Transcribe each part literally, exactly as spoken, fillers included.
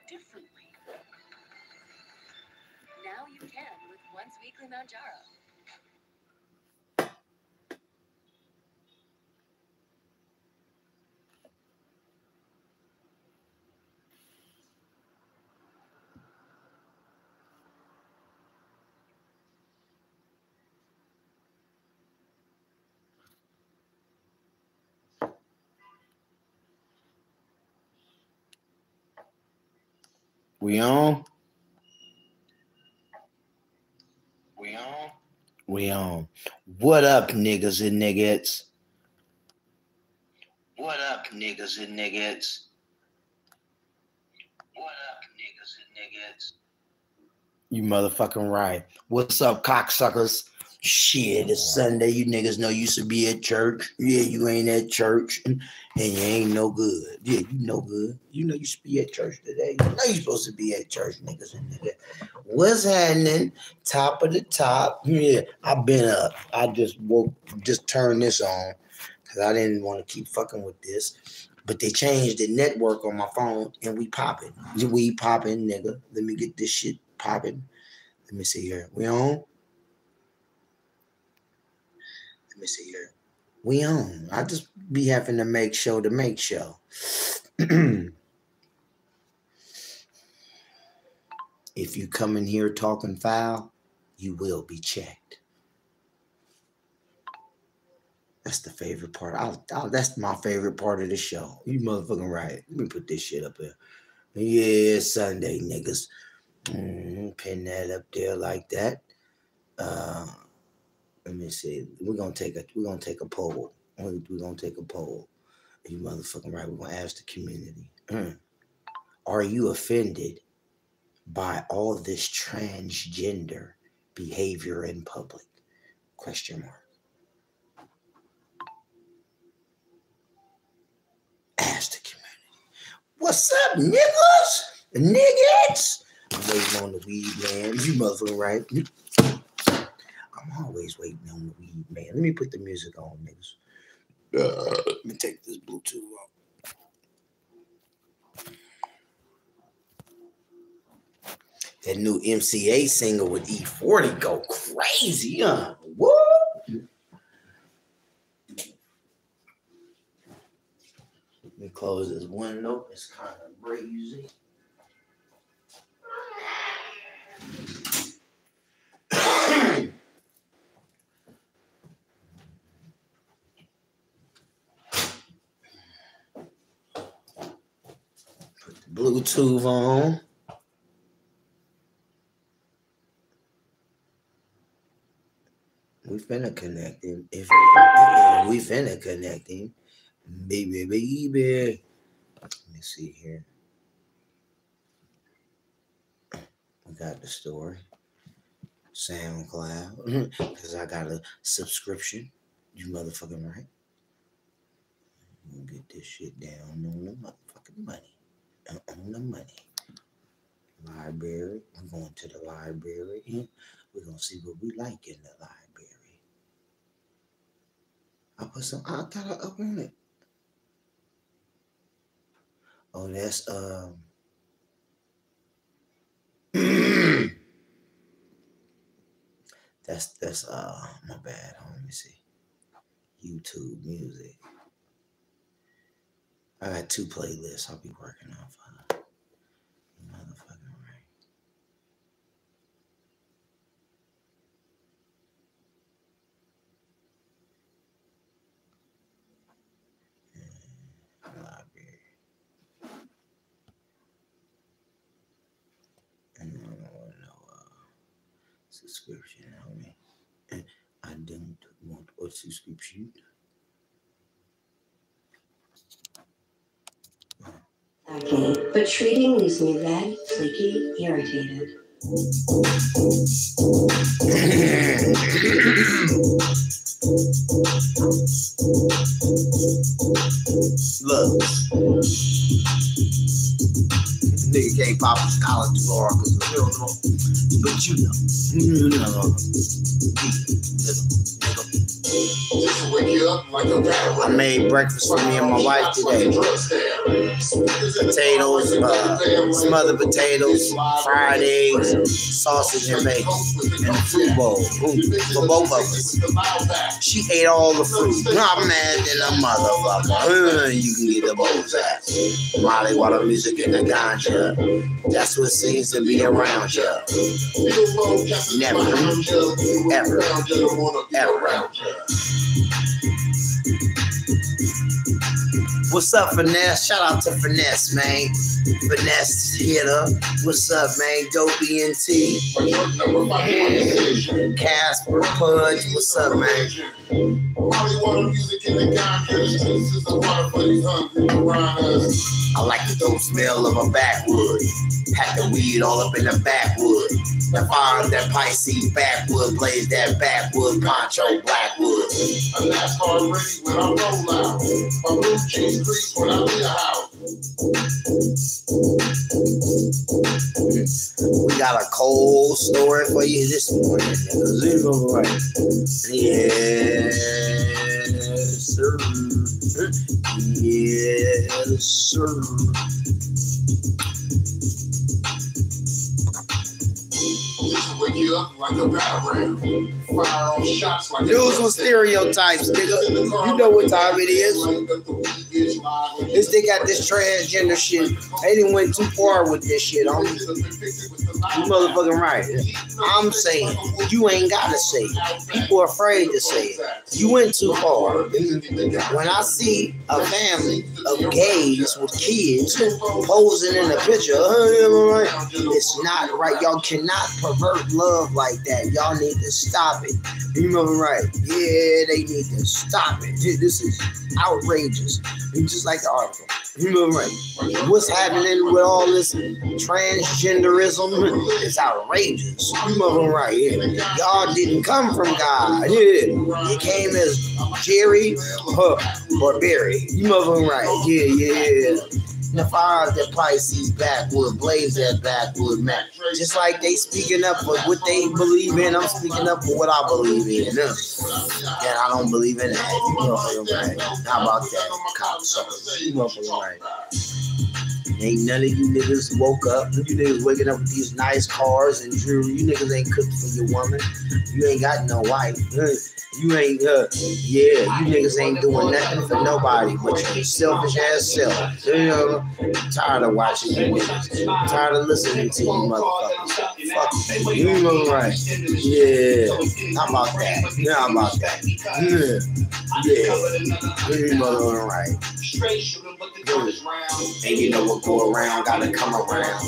differently. Now you can with Once Weekly Manjaro. We on? We on? We on. What up, niggas and niggas? What up, niggas and niggas? What up, niggas and niggas? You motherfucking right. What's up, cocksuckers? Shit, it's Sunday. You niggas know you should be at church. Yeah, you ain't at church. And you ain't no good. Yeah, you no good. You know you should be at church today. You know you supposed to be at church, niggas and niggas. What's happening? Top of the top. Yeah, I've been up. I just woke, just turned this on because I didn't want to keep fucking with this. But they changed the network on my phone and we popping. We popping, nigga. Let me get this shit popping. Let me see here. We on? Let me see here. We on. I just be having to make show to make show. If you come in here talking foul, you will be checked. That's the favorite part. I'll, I'll, that's my favorite part of the show. You motherfucking right. Let me put this shit up here. Yeah, Sunday, niggas. Mm-hmm. Pin that up there like that. Uh, let me see. We're gonna take a we're gonna take a poll. We're, we're gonna take a poll. You motherfucking right. We're gonna ask the community. Mm. Are you offended by all this transgender behavior in public? Question mark. Ask the community. What's up, niggas? Niggas? I'm waiting on the weed, man. You motherfucking right. I'm always waiting on the weed, man. Let me put the music on, niggas. Uh, let me take this Bluetooth off. That new M C A single with E forty go crazy, huh? Woo! Let me close this window. It's kind of breezy. Put the Bluetooth on. We finna connect him. If yeah, we finna connect him. Baby, baby. Let me see here. We got the story. SoundCloud. Because I got a subscription. You motherfucking right. We'll get this shit down on the motherfucking money. On the money. Library. We're going to the library. We're going to see what we like in the library. I put some, I thought I up on it. Oh, that's, um, that's, that's, uh, my bad. Let me see. YouTube music. I got two playlists I'll be working off of. Motherfucking right. Yeah, library. And I don't want no uh, subscription on me. And I don't want a subscription. Okay, but treating leaves me red, flaky, irritated. Look, nigga can't pop his collar too hard because we don't know. But you know, you know, nigga, nigga. I made breakfast for me and my wife today. Potatoes, uh, smothered potatoes, fried eggs, sausage and bacon, and a fruit bowl for both of us. She ate all the fruit. I'm mad than a motherfucker. Uh, you can get the bowls at Molly Water Music and the ganja. That's what seems to be around you. Never, ever, ever. What's up, Finesse? Shout out to Finesse, man. Finesse hitter. What's up, man? Dopey N T. Casper Pudge. What's up, man? I like the dope smell of a backwood. Pack the weed all up in the backwood. The fire that Pisces backwood blaze that backwood poncho blackwood. A NASCAR ready when I roll out. My blue cheese crease when I leave the house. We got a cold story for you this morning. Right. Yes, sir. Yes, sir. Like a battering. Fire on shots like news with stereotypes, nigga. You know what time it is. This they got this transgender shit. They didn't went too far with this shit, homie. You motherfucking right. I'm saying you ain't gotta say it. People are afraid to say it. You went too far. When I see a family of gays with kids posing in a picture, it's not right. Y'all cannot pervert love like that. Y'all need to stop it. You remember right? Yeah, they need to stop it. This is outrageous. Just like the article. You remember right? What's happening with all this transgenderism is outrageous. You remember right? Yeah. Y'all didn't come from God. Yeah. You came as Jerry huh, or Barry. You remember right? Yeah, yeah. The fire that Pisces backwood, blaze that backwood, man. Just like they speaking up for what they believe in, I'm speaking up for what I believe in. Uh, and I don't believe in that. You motherfucking right. How about that, cocksuckers? You motherfucking right. Ain't none of you niggas woke up. You niggas waking up with these nice cars and jewelry. You niggas ain't cooked for your woman. You ain't got no wife. You ain't, uh, yeah, you niggas ain't doing nothing for nobody but your selfish ass self. You know, I'm tired of watching you niggas. I'm tired of listening to you motherfuckers. Fuck you. You know, right? Yeah. How about that? Yeah, how about that? Yeah. Yeah. You know, right. And you know what go around, gotta come around.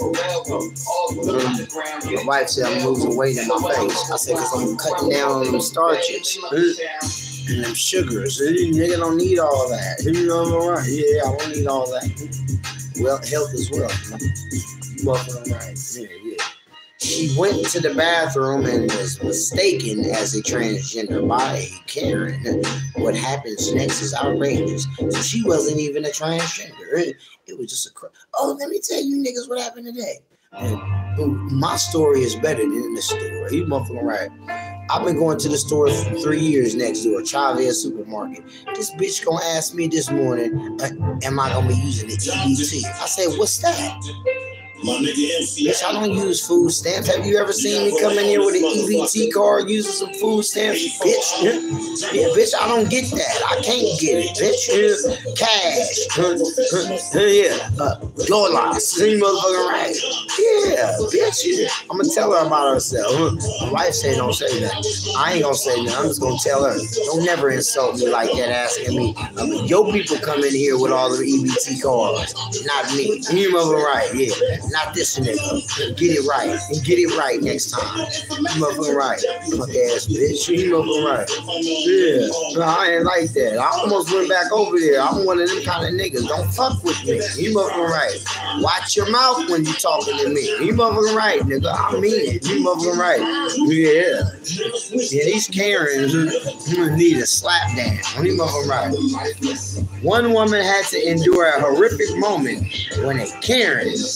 My wife said I'm losing weight in my face. I said, because I'm cutting down on them starches and them sugars. Nigga don't need all that. You know what I'm right? Yeah, I don't need all that. Well, health is wealth. You motherfucking right. Yeah, yeah. She went to the bathroom and was mistaken as a transgender by a Karen. What happens next is outrageous. So she wasn't even a transgender. It, it was just a... Cr- oh, let me tell you niggas what happened today. And my story is better than this story. You motherfucking right. I've been going to the store for three years next door, Chavez Supermarket. This bitch gonna ask me this morning, uh, am I gonna be using the E B T? I said, what's that? Bitch, I don't use food stamps. Have you ever seen me come in here with an E B T card using some food stamps? Bitch, yeah, bitch, I don't get that. I can't get it, bitch. Yeah. Cash. Yeah. Uh, dollars. You motherfucking right. Yeah, bitch. Yeah. I'm going to tell her about herself. My wife said don't say that. I ain't going to say that. I'm just going to tell her. Don't never insult me like that asking me. I mean, your people come in here with all the E B T cards. Not me. You motherfucking right. Yeah. Not this nigga. Get it right. And get it right next time. You motherfucking right. Fuck ass bitch. You motherfucking right. Yeah. No, I ain't like that. I almost went back over there. I'm one of them kind of niggas. Don't fuck with me. You motherfucking right. Watch your mouth when you talking to me. You motherfucking right, nigga. I mean it. You motherfucking right. Yeah. Yeah, these Karens need a slap dance. You motherfucking right. One woman had to endure a horrific moment when a Karen slammed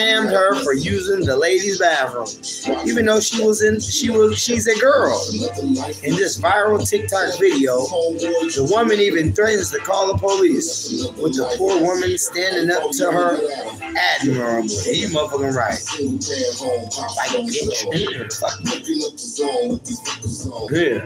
slammed her for using the ladies' bathroom, even though she was in. She was. She's a girl. In this viral TikTok video, the woman even threatens to call the police, with the poor woman standing up to her admirably. You motherfucking right. Like, yeah.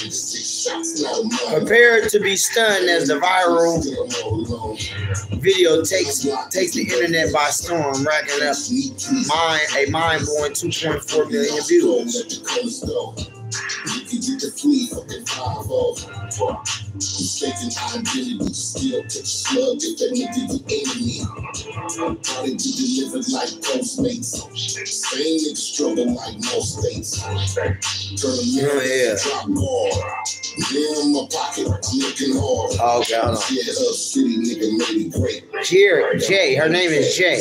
Prepared to be stunned as the viral video takes takes the internet by storm, racking up mind a mind-blowing two point four million views. You can get the flea fucking five off. Mistaken identity, still catch a slug if that nigga the enemy. How did you deliver like Postmates? Same nigga struggle like most states. Turn a mirror, yeah. Drop guard. Mirror in my pocket, I'm looking hard. Oh, God. Yeah, up city nigga made it great. Here, Jay, her name is Jay.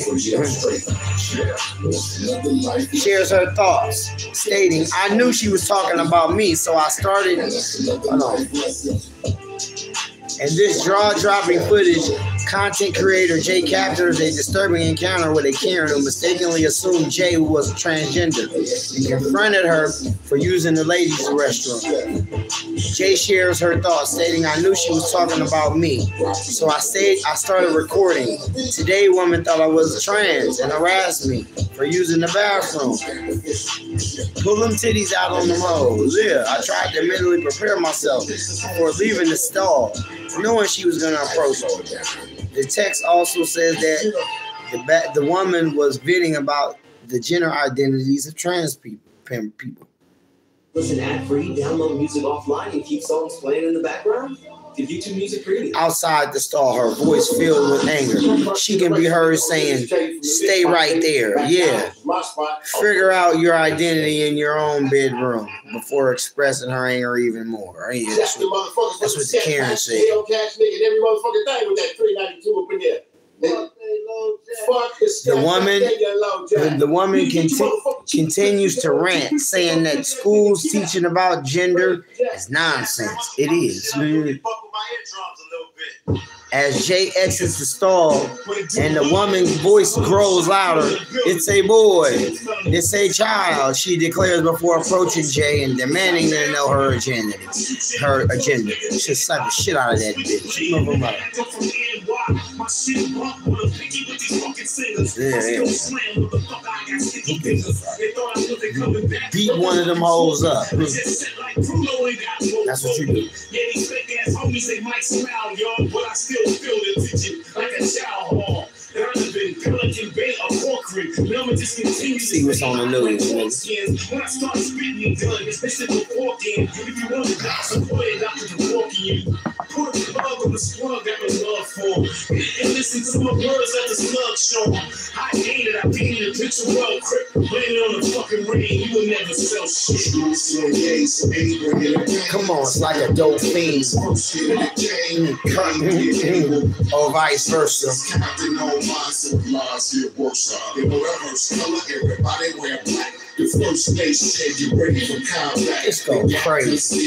Shares her thoughts, stating, I knew she was talking about me, so I started. Hold on. And this jaw-dropping footage, content creator Jay captures a disturbing encounter with a Karen who mistakenly assumed Jay was transgender and confronted her for using the ladies' restroom. Jay shares her thoughts, stating, I knew she was talking about me, so I stayed, I started recording. Today, woman thought I was trans and harassed me for using the bathroom. Pull them titties out on the road. Yeah, I tried to mentally prepare myself before leaving the stall, knowing she was going to approach me. The text also says that the ba- the woman was venting about the gender identities of trans people. people. Listen ad-free, download music offline, and keep songs playing in the background? Give YouTube Music Premium. Outside the stall, her voice filled with anger. She can be heard saying, stay right there. Yeah. Figure out your identity in your own bedroom before expressing her anger even more. Yeah, that's, what, that's what the Karen said. The woman, the, the woman conti- continues to rant, saying that schools teaching about gender is nonsense. It is. As Jay exits the stall and the woman's voice grows louder, it's a boy, it's a child, she declares before approaching Jay and demanding to know her agenda. Her agenda. She slapped the shit out of that bitch. Yeah, yeah. Beat one of them hoes up. That's what you do. See what's on the news, man. When I start spitting gun, especially before again. If you want to die, support it, not to walk you. Put a plug on the slug that was love for. And listen to my words at the slug show. I hate it, I painted a picture well quick. Blame it on the fucking rain, you will never sell shit. Come on, it's like a dope fiend. Or vice versa. It's going crazy.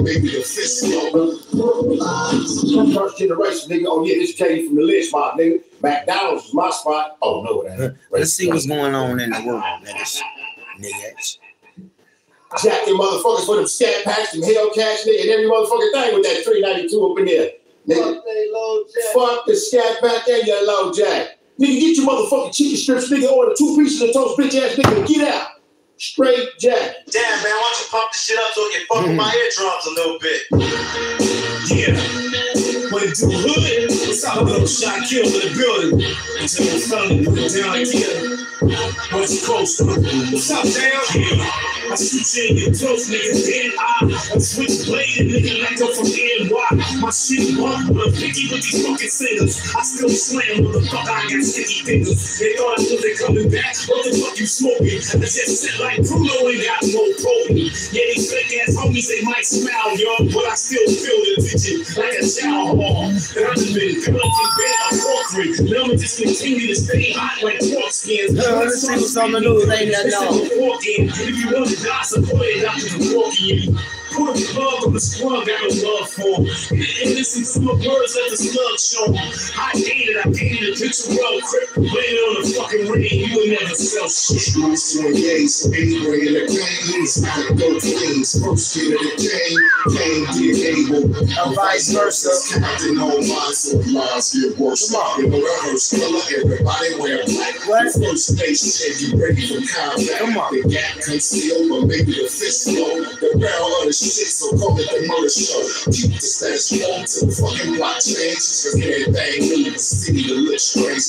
First generation, nigga. Oh yeah, this came from the list, my nigga. McDonald's is my spot. Oh no, it ain't. Let's see what's going on in the world, niggas. Niggas. Jacking motherfuckers for them scat packs, them Hellcats, nigga, and every motherfucking thing with that three ninety-two up in there. Nigga. Fuck the scat pack and your low jack. Nigga, get your motherfucking chicken strips, nigga, order two pieces of toast, bitch ass nigga, get out. Straight jack. Damn, man, why don't you pump the shit up so it can fuck with my eardrums a little bit? Yeah. When it do hood, it's all little shot kill in the building. Until the felony put it down here. West Coast. What's up, down here? I shoot you in your toast, nigga. Then I, I switch blade, nigga, like go from N Y. My shit bump with a picky with these fucking singers. I still slam, motherfucker, I got sticky fingers. They thought I was they coming back. What the fuck you smoking? I just said like Bruno ain't got no protein. Yeah, these fake ass homies, they might smile, yo, but I still feel the vision like a shower ball. And I've been pillaging bed on porkery. Now me just continue to stay hot like pork skins. Let's see what's on the news, ain't that dog. If you want to die, support it, not to walk you. Put a plug on the scrub, got no love for him. And listen to my words, let the slug show him. I hate it, I painted a picture well, crip. Blame it on the fucking rain, you would never sell shit. Streets to engage, so anyway in the game, it's not a go things. First year of the game, game being able. Or vice versa. Captain on mine, so lies get worse. Come on. In the reverse color, everybody wear black. What? First station, you ready for combat. Come on. The gap concealed, but maybe the fist flow. The barrel of the shit, so call it the murder show. Keep the status quo to the fucking block changes. Cause everything new in the city to look strange.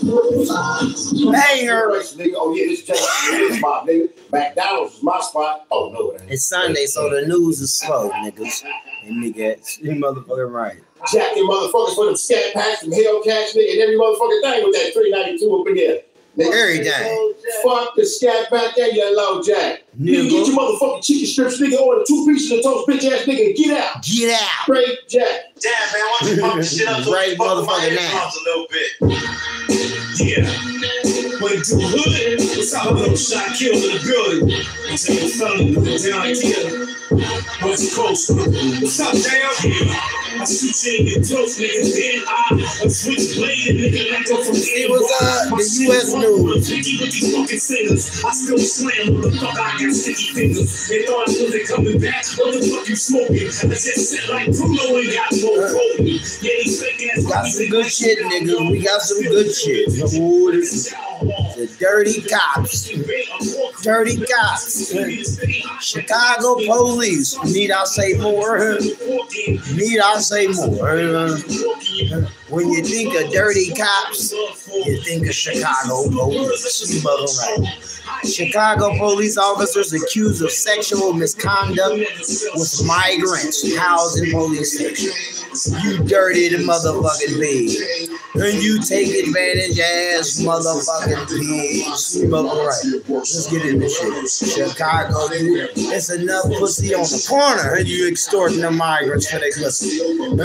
Banger. Nigga, oh yeah, this is my nigga. McDonald's is my spot. Oh no, it ain't. It's Sunday, so the news is slow, niggas. And nigga, you motherfucking right. Jacking motherfuckers for them scat packs, them Hellcats, nigga, and every motherfucking thing with that three ninety-two up in there. Nigga. Everything. Fuck the scat pack and your low jack. Nigga, get your motherfucking chicken strips, nigga, order two pieces of toast, bitch ass nigga, and get out. Get out. Straight jack. Damn, man, why don't you pump this shit up so Right we fuck with my motherfucking eardrums a little bit? Yeah. When do hood, what's up, little shot killed in the building? Until you felony put it down here. West Coast, what's up, down? I shoot you in your throat, nigga, then I a switchblade, nigga, let go from the It was uh, the U S news. With these fucking singers, I still slam, motherfucker, I got sticky fingers. They thought it wasn't coming back, what the fuck you smoking? I just said like Bruno ain't got no holding. Yeah, these fake ass Got some good shit, nigga. We got some good shit. Ooh, this is the dirty cops. Dirty cops. Chicago police. Need I say more? Need I say more? When you think of dirty cops, you think of Chicago police. You mother right. Chicago police officers accused of sexual misconduct with migrants housed in police station. You dirty the motherfucking pig. And you take advantage ass motherfucking pigs. You mother right. Let's get in this shit. Chicago, dude. It's enough pussy on the corner and you extorting the migrants for their pussy.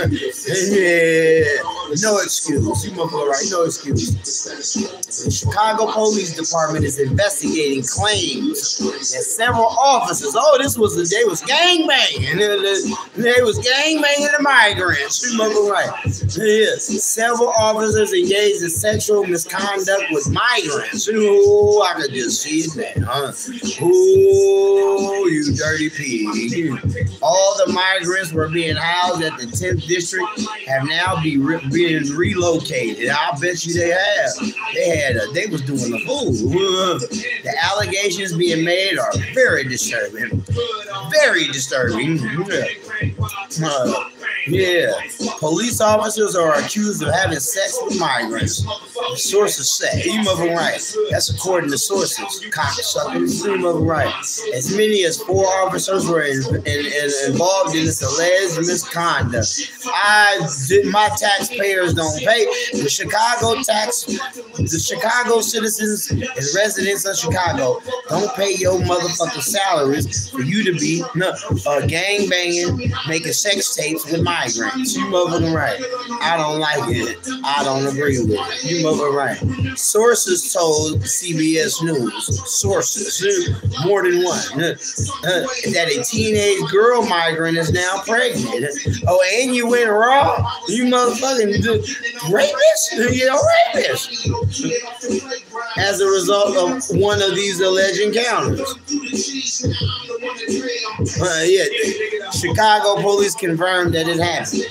Yeah. No excuse. You mother right. No excuse. The Chicago Police Department is investigating claims that several officers, oh, this was the day was gangbanging. They was gangbanging the migrants. You mother right. Yes. Several officers engaged in sexual misconduct with migrants. Ooh, I could just see it there, huh? Ooh, you dirty pig. All the migrants were being housed at the tenth district have now be re- being relocated. I bet you they have. They had a, they was doing the fool. The allegations being made are very disturbing. Very disturbing. Uh, yeah. Police officers are accused of having sex with migrants. Sources say. You moving right. That's according to sources. Cocksuckers. You moving right. As many as four officers were in, in, in, involved in this alleged misconduct. I did, my taxpayers don't pay. The Chicago tax, the Chicago citizens and residents of Chicago don't pay your motherfucking salaries for you to be uh, gang banging, making sex tapes with migrants. You moving right. I don't like it. I don't agree with it. You moving right. Sources told C B S News, sources, more than one, uh, uh, that a teenage girl migrant is now pregnant. Oh, and you went raw? You motherfucking rapist? You're a rapist. As a result of one of these alleged encounters. Uh, yeah, Chicago police confirmed that it happened.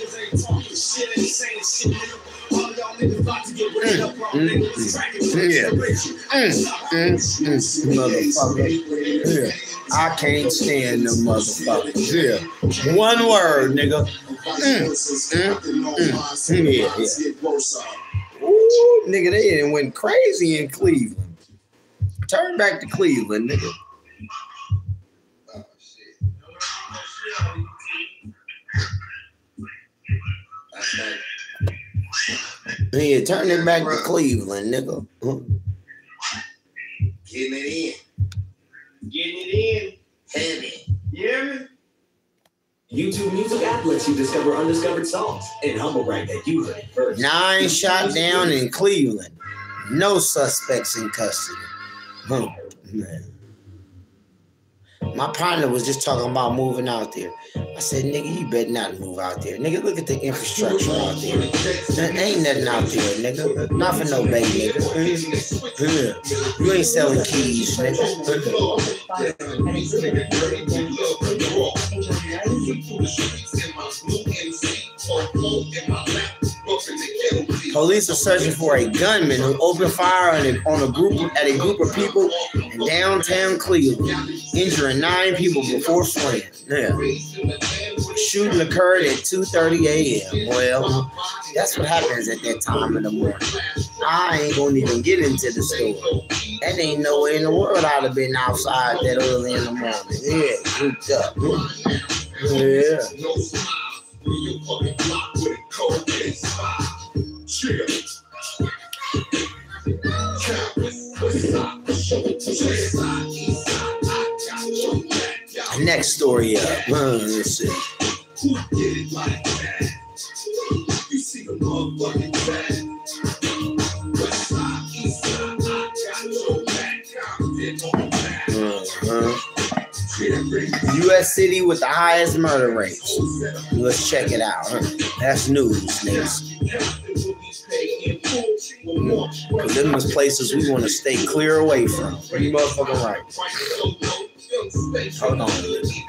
Mm, mm, mm, yeah. Mm, mm, mm, motherfucker. Yeah. I can't stand them motherfuckers. Yeah. One word, nigga. Mm, mm, mm, mm, yeah, yeah. Ooh, nigga, they didn't went crazy in Cleveland. Turn back to Cleveland, nigga. Oh, shit. That's like, Yeah, turn it back to Cleveland, nigga. getting it in. Getting it in. Heavy. You hear me? YouTube Music app lets you discover undiscovered songs and humble brag that you heard it first. Nine shot down in Cleveland. No suspects in custody. Huh, man. My partner was just talking about moving out there. I said, nigga, you better not move out there. Nigga, look at the infrastructure out there. There ain't nothing out there, nigga. Not for no baby, nigga. You ain't selling keys, nigga. Police are searching for a gunman who opened fire on a, on a group at a group of people in downtown Cleveland, injuring nine people before fleeing. Yeah. Shooting occurred at two thirty a.m. Well, that's what happens at that time in the morning. I ain't gonna even get into the store. That ain't nowhere in the world I'd have been outside that early in the morning. Yeah, grouped up. Yeah. Next story up. Uh, let's see. Who did it like that? You see the motherfucking bad. West side, east side, I got your back. Uh-huh. U S city with the highest murder rates. Let's check it out. That's news, niggas. Because them is places we want to stay clear away from. You motherfucking right. Hold on.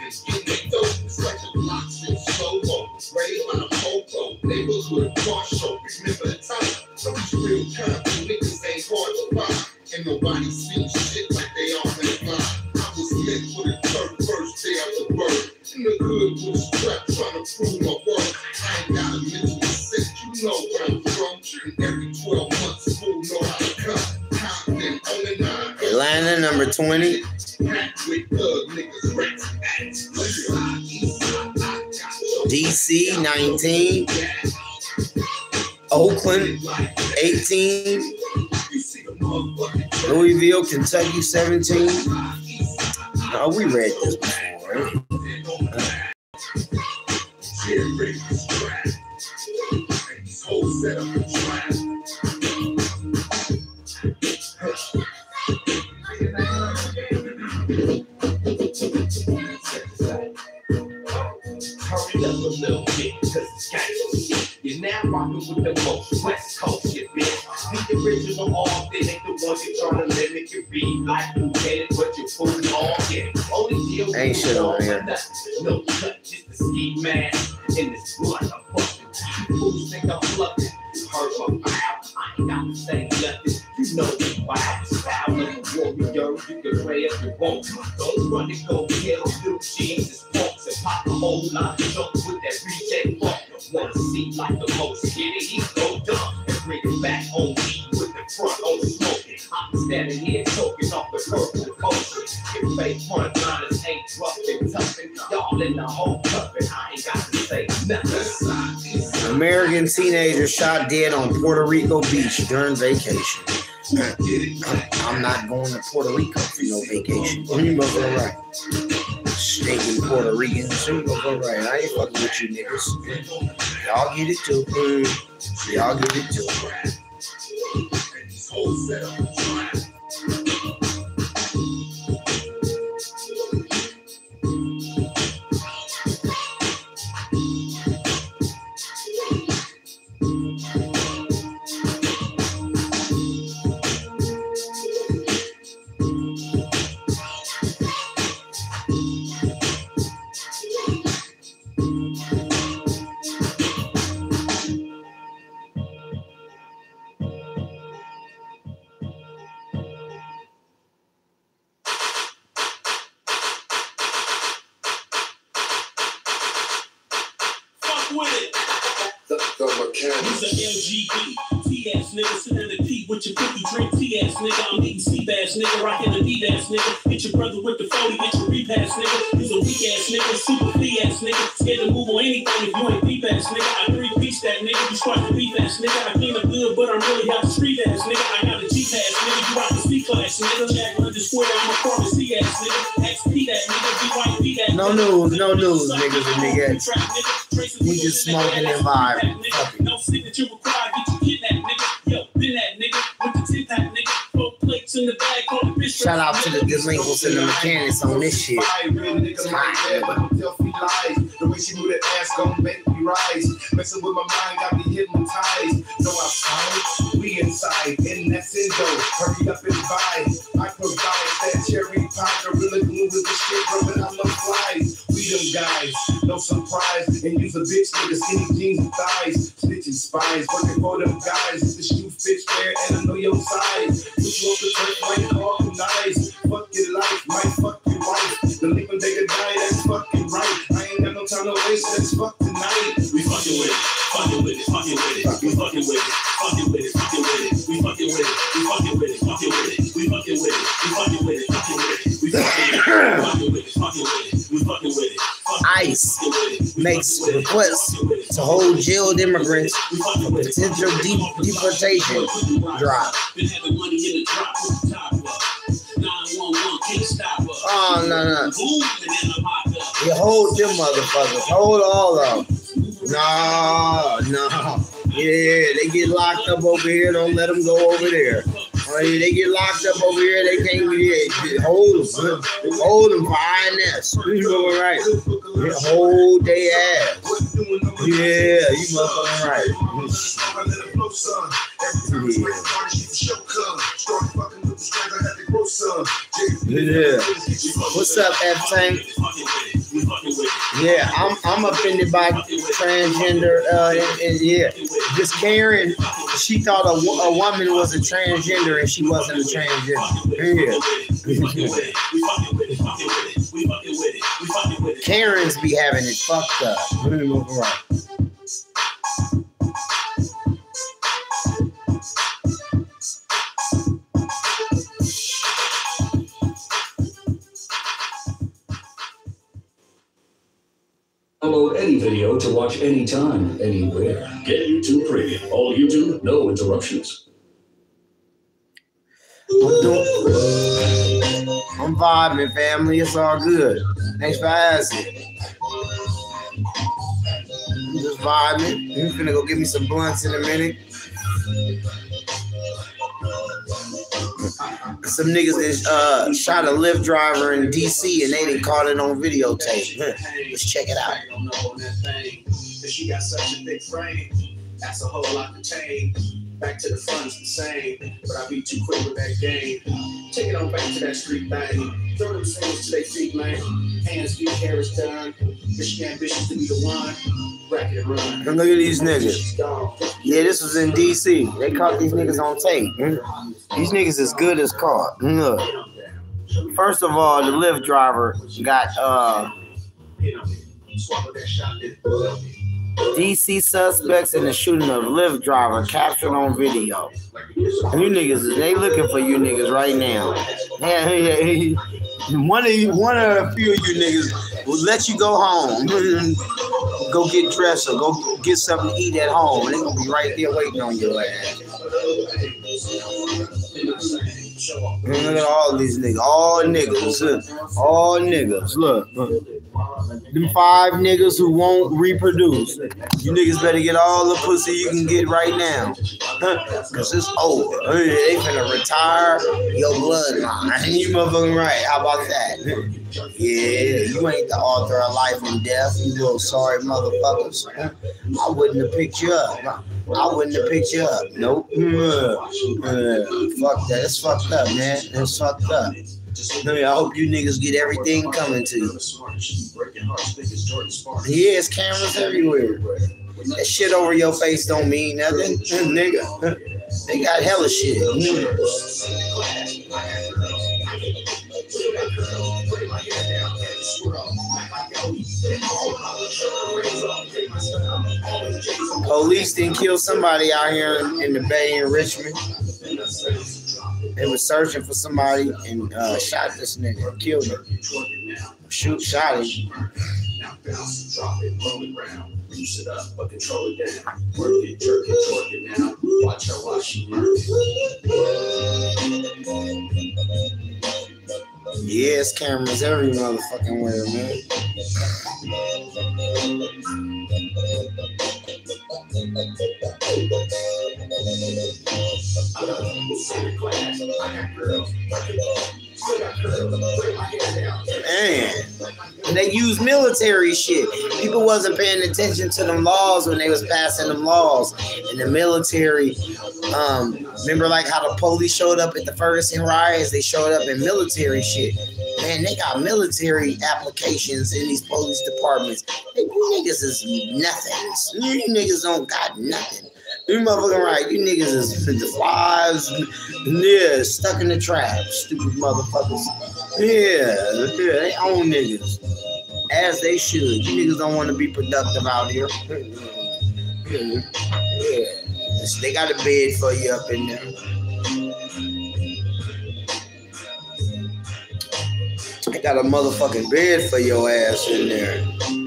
And nobody sees shit like they all make mine. I was meant for the third first day of the birth. In the hood with a strap trying to prove my worth. I ain't got a mental sick, you know where I'm from. And every twelve months, school know how to come. Compton on the nine. Atlanta number twenty. D C nineteen. Oakland eighteen. Louisville, Kentucky seventeen. Oh, we read this before. Hurry up a little bit, cause it's gangsta. You're now rocking with the most West Coast, you bitch. The original all they ain't the ones you trying to mimic. You read like you get it, but you fool all get it. Only deal ain't shit on here. No cut, just the ski mask in this blood. I'm fucking. You fools think I'm fluffing. You heard my mouth. I ain't got to say nothing. You know me wild. Style like a warrior. You can play if you want. Don't run and go kill. Little Jesus punks and pop a whole lot of junk with that reject fuck. Wanna see like the most skinny, he go dumb and bring it back on me with the front on smoking. I'm standing here choking off the purple potion. If fake front liners ain't rough and tough, and y'all in the whole cup, and I ain't got to say nothing. American teenager shot dead on Puerto Rico beach during vacation. I'm not going to Puerto Rico for no vacation. You must be right. Stinking Puerto Ricans. You must be right. I ain't fucking with you niggas. Y'all get it too. Y'all get it too. With your cookie drink tea-ass nigga, I'm eating sea-bass nigga, rockin' a D-ass nigga. Hit your brother with the forty, get your repass nigga. You's a weak-ass nigga, super fee-ass nigga. Scared to move on anything if you ain't beef-ass nigga. I three-piece that nigga, you start the beef-ass nigga. I clean up good, but I'm really out the street-ass nigga. I got a G-pass nigga, you out the C-class nigga. Jack under square, I'm a pharmacy-ass nigga. X P that nigga, B Y P that nigga. No news, no news, niggas and niggas. We just smoking and vibing. No signature required, get you kidnapped nigga. Yo, been that nigga with the ten-pack nigga. Four plates Shout out to the delinquents and the mechanics on this shit. It's hot. The way she move that ass gon' make me rise. Messing with my mind got me hypnotized. No outside, we inside, and that's in though. Hurry up and buy. I provide that cherry pie, gorilla glue with the shit, rubbing out no flies. We them guys, no surprise. And use a bitch nigga, skinny jeans and thighs. Snitching spies, working for them guys. If the shoe fits fair and I know your size. Put you on the turf like all nice. Fuck your life, might fuck your wife. The leap and take a die, that's fucking right. I ain't got no time to waste, let's fuck tonight. We fucking with it, fucking with it, fucking with it. We fucking with it, fucking with it, fucking with it. We fucking with it, we fucking with it, fucking with it. We fucking with it, we fucking with it, fucking with it. We fucking with it, fucking with it, we fucking with it. ICE makes requests to hold jailed immigrants for potential de- deportation drop. Oh, no, no. You hold them motherfuckers. Hold all of them. No, no. Yeah, they get locked up over here. Don't let them go over there. Oh, yeah, they get locked up over here. They can't get hold them. Hold them for I N S. You going right? Hold their ass. Yeah, you motherfucking right. Yeah. What's up, F-Tank? Yeah, I'm I'm offended by transgender. Uh, and, and yeah, this Karen, she thought a, a woman was a transgender and she wasn't a transgender. Yeah. Karens be having it fucked up. Right. Download any video to watch anytime, anywhere. Get YouTube Premium. All YouTube, no interruptions. I'm, doing, I'm vibing, family. It's all good. Thanks for asking. I'm just vibing. I'm finna go get me some blunts in a minute. Some niggas that uh, shot a Lyft driver in D C and they didn't caught it on videotape. Let's check it out. She got such a big frame. That's a whole lot to change. Back to the front's the same, but I be too quick with that game. Take it on back to that street thing. Throw them singles to their feet, man. Hands, feet, hair is done. But she ambitious to be the one. Rack it run. And look at these niggas. Yeah, this was in D C. They caught these niggas on tape. These niggas is good as caught. Look. First of all, the Lyft driver got uh D C suspects in the shooting of Lyft driver captured on video. You niggas, they looking for you niggas right now. One of you, one of a few of you niggas will let you go home, go get dressed or go get something to eat at home. They gonna be right there waiting on your ass. Look at all these niggas, all niggas, all niggas. Look, look. Them five niggas who won't reproduce. You niggas better get all the pussy you can get right now. Cause it's over. They finna retire your bloodline. You motherfucking right. How about that? Yeah, you ain't the author of life and death, you little sorry motherfuckers. I wouldn't have picked you up. I wouldn't have picked you up. Nope. Uh, uh, fuck that. It's fucked up, man. It's fucked up. I hope you niggas get everything coming to you. Yeah, it's cameras everywhere. That shit over your face don't mean nothing, nigga. They got hella shit. Police didn't kill somebody out here in, in the Bay in Richmond. They were searching for somebody and uh, shot this nigga, killed him. Shoot, shot him. Now bounce, drop it, roll it round, loose it up, but control it down. Work it, jerk it, twerk it now. Watch her while she work it. Yeah, it's cameras every motherfucking where, man. second class. I got girls. Still got girls. Put my hair down. Man. And they use military shit. People wasn't paying attention to them laws when they was passing them laws. And the military, um, remember like how the police showed up at the Ferguson riots? They showed up in military shit. Man, they got military applications in these police departments. Hey, you niggas is nothing. You niggas don't got nothing. You motherfucking right. You niggas is the lives, yeah, stuck in the trap. Stupid motherfuckers. Yeah, yeah, they own niggas. As they should. You niggas don't want to be productive out here. Yeah. They got a bed for you up in there. They got a motherfucking bed for your ass in there.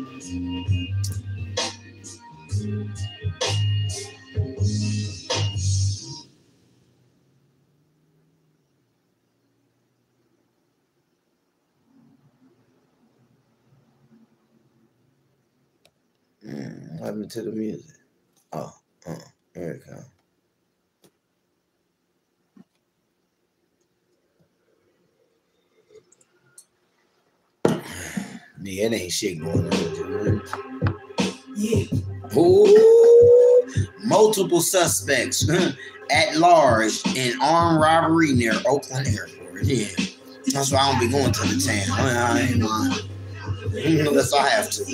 Mm, what happened to the music? Oh, oh, here it comes. Yeah, it ain't shit going on. Yeah. Ooh, multiple suspects at large in armed robbery near Oakland Airport. Yeah, that's why I don't be going to the town. I ain't lying. Unless I have to.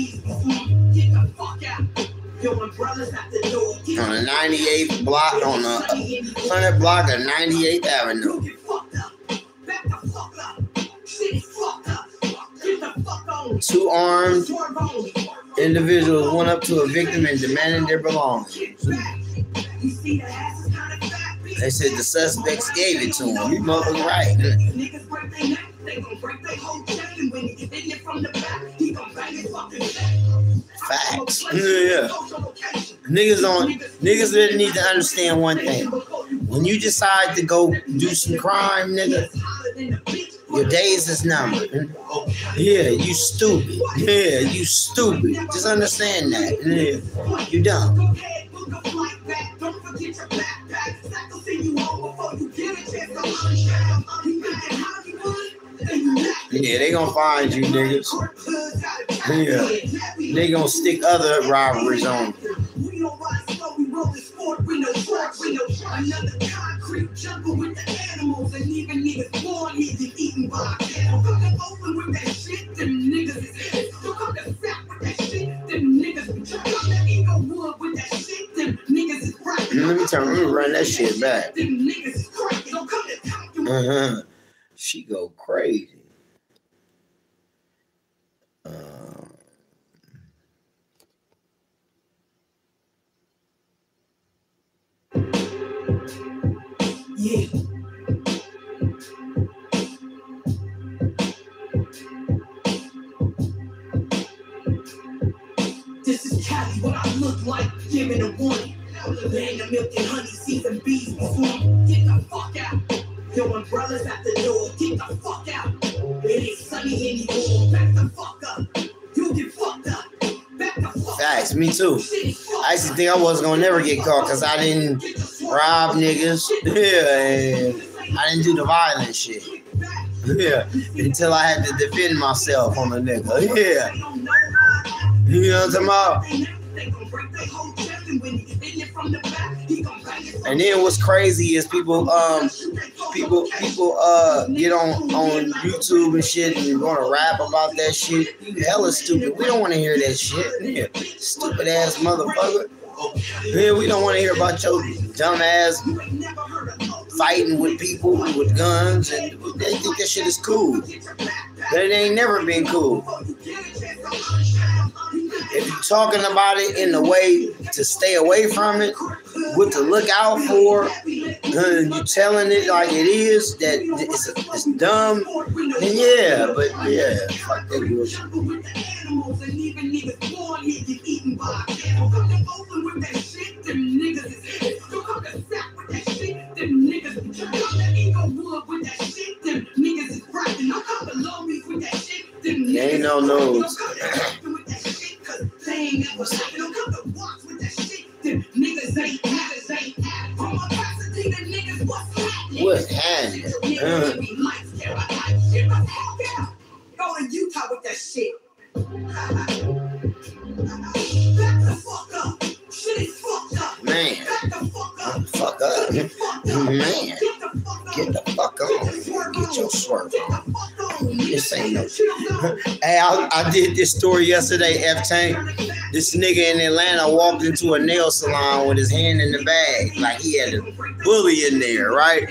On the ninety-eighth block, on the one hundred block of ninety-eighth Avenue. Two armed individuals went up to a victim and demanded their belongings. They said the suspects gave it to him. You motherfucking right. Facts. Yeah. Niggas don't. Niggas really need to understand one thing. When you decide to go do some crime, nigga, your days is numbered. Yeah, you stupid. Yeah, you stupid. Just understand that. Yeah, you dumb. Yeah, they gonna find you, niggas. Yeah, they gonna stick other robberies on you. Let me turn. Let me run that shit back. Uh-huh. She go crazy. Uh, yeah. This is Cali, what I look like, giving a warning. Laying a milk and honey, season bees before. Get the fuck out. Your umbrellas at the door. Get the fuck out. It ain't sunny anymore. Back the fuck up. You get fucked up. Back the fuck up. Facts, me too. I used to think I wasn't gonna never get caught because I didn't rob niggas. Yeah, and I didn't do the violent shit. Yeah, until I had to defend myself on a nigga. Yeah. You know what I'm talking about? And then what's crazy is people um people people uh get on on YouTube and shit and want to rap about that shit. You hella stupid. We don't want to hear that shit. Yeah. Stupid ass motherfucker. Yeah, we don't want to hear about your dumb ass fighting with people with guns, and they think that shit is cool. But it ain't never been cool. If you're talking about it in a way to stay away from it, what to look out for, and you telling it like it is, that it's, it's dumb, then yeah, but yeah, fuck that bullshit. There ain't no nose. Niggas ain't, niggas ain't, from a Pasadena, niggas, what's Uh. Go to Utah with that shit. Back the fuck up. Shit is fucked up. Man. Back the fuck up. Fuck up. Man. Get the fuck on. Get your swerve on. This ain't no. Hey, I, I did this story yesterday, F Tank. This nigga in Atlanta walked into a nail salon with his hand in the bag. Like he had a bully in there, right?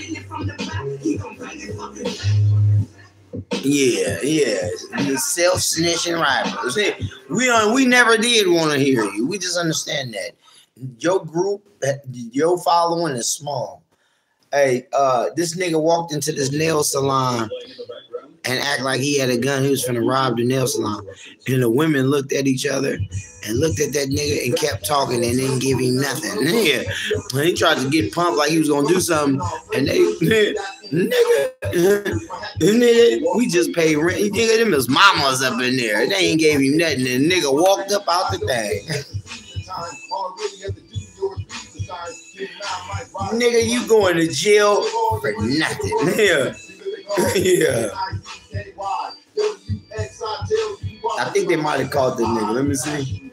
Yeah, yeah. Self-snitching rivals. We don't, we never did want to hear you. We just understand that. Your group, your following is small. Hey, uh, this nigga walked into this nail salon and act like he had a gun. He was finna rob the nail salon. And the women looked at each other and looked at that nigga and kept talking and didn't give him nothing. Yeah. And he tried to get pumped like he was gonna do something. And they, nigga, nigga, we just paid rent. You think them his mamas up in there. They ain't gave him nothing. And the nigga walked up out the thing. Nigga, you going to jail for nothing. Yeah. Yeah. I think they might have called the nigga. Let me see.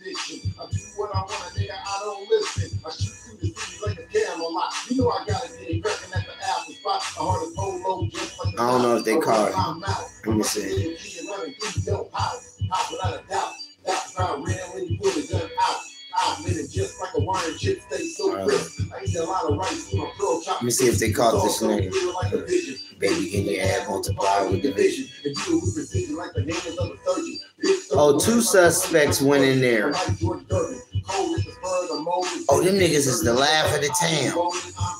I don't know if they called him. Let me see. Let me see if they caught this nigga. Baby, can you add multiply with division? Oh, two suspects went in there. Oh, them niggas is the laugh of the town.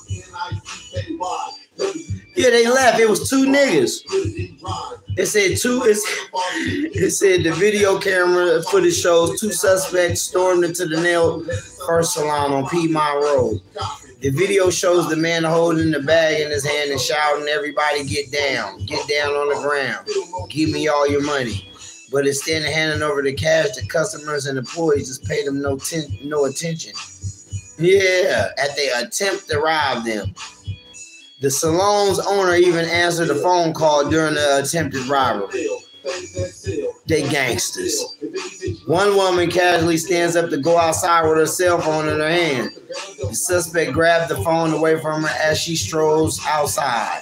Yeah, they left. It was two niggas. It said two. It's, it said the video camera footage shows two suspects stormed into the nail first salon on Piedmont Road. The video shows the man holding the bag in his hand and shouting, "Everybody get down. Get down on the ground. Give me all your money." But instead of handing over the cash, the customers and employees just paid them no, ten, no attention. Yeah, at their attempt to rob them. The salon's owner even answered the phone call during the attempted robbery. They gangsters. One woman casually stands up to go outside with her cell phone in her hand. The suspect grabbed the phone away from her as she strolls outside,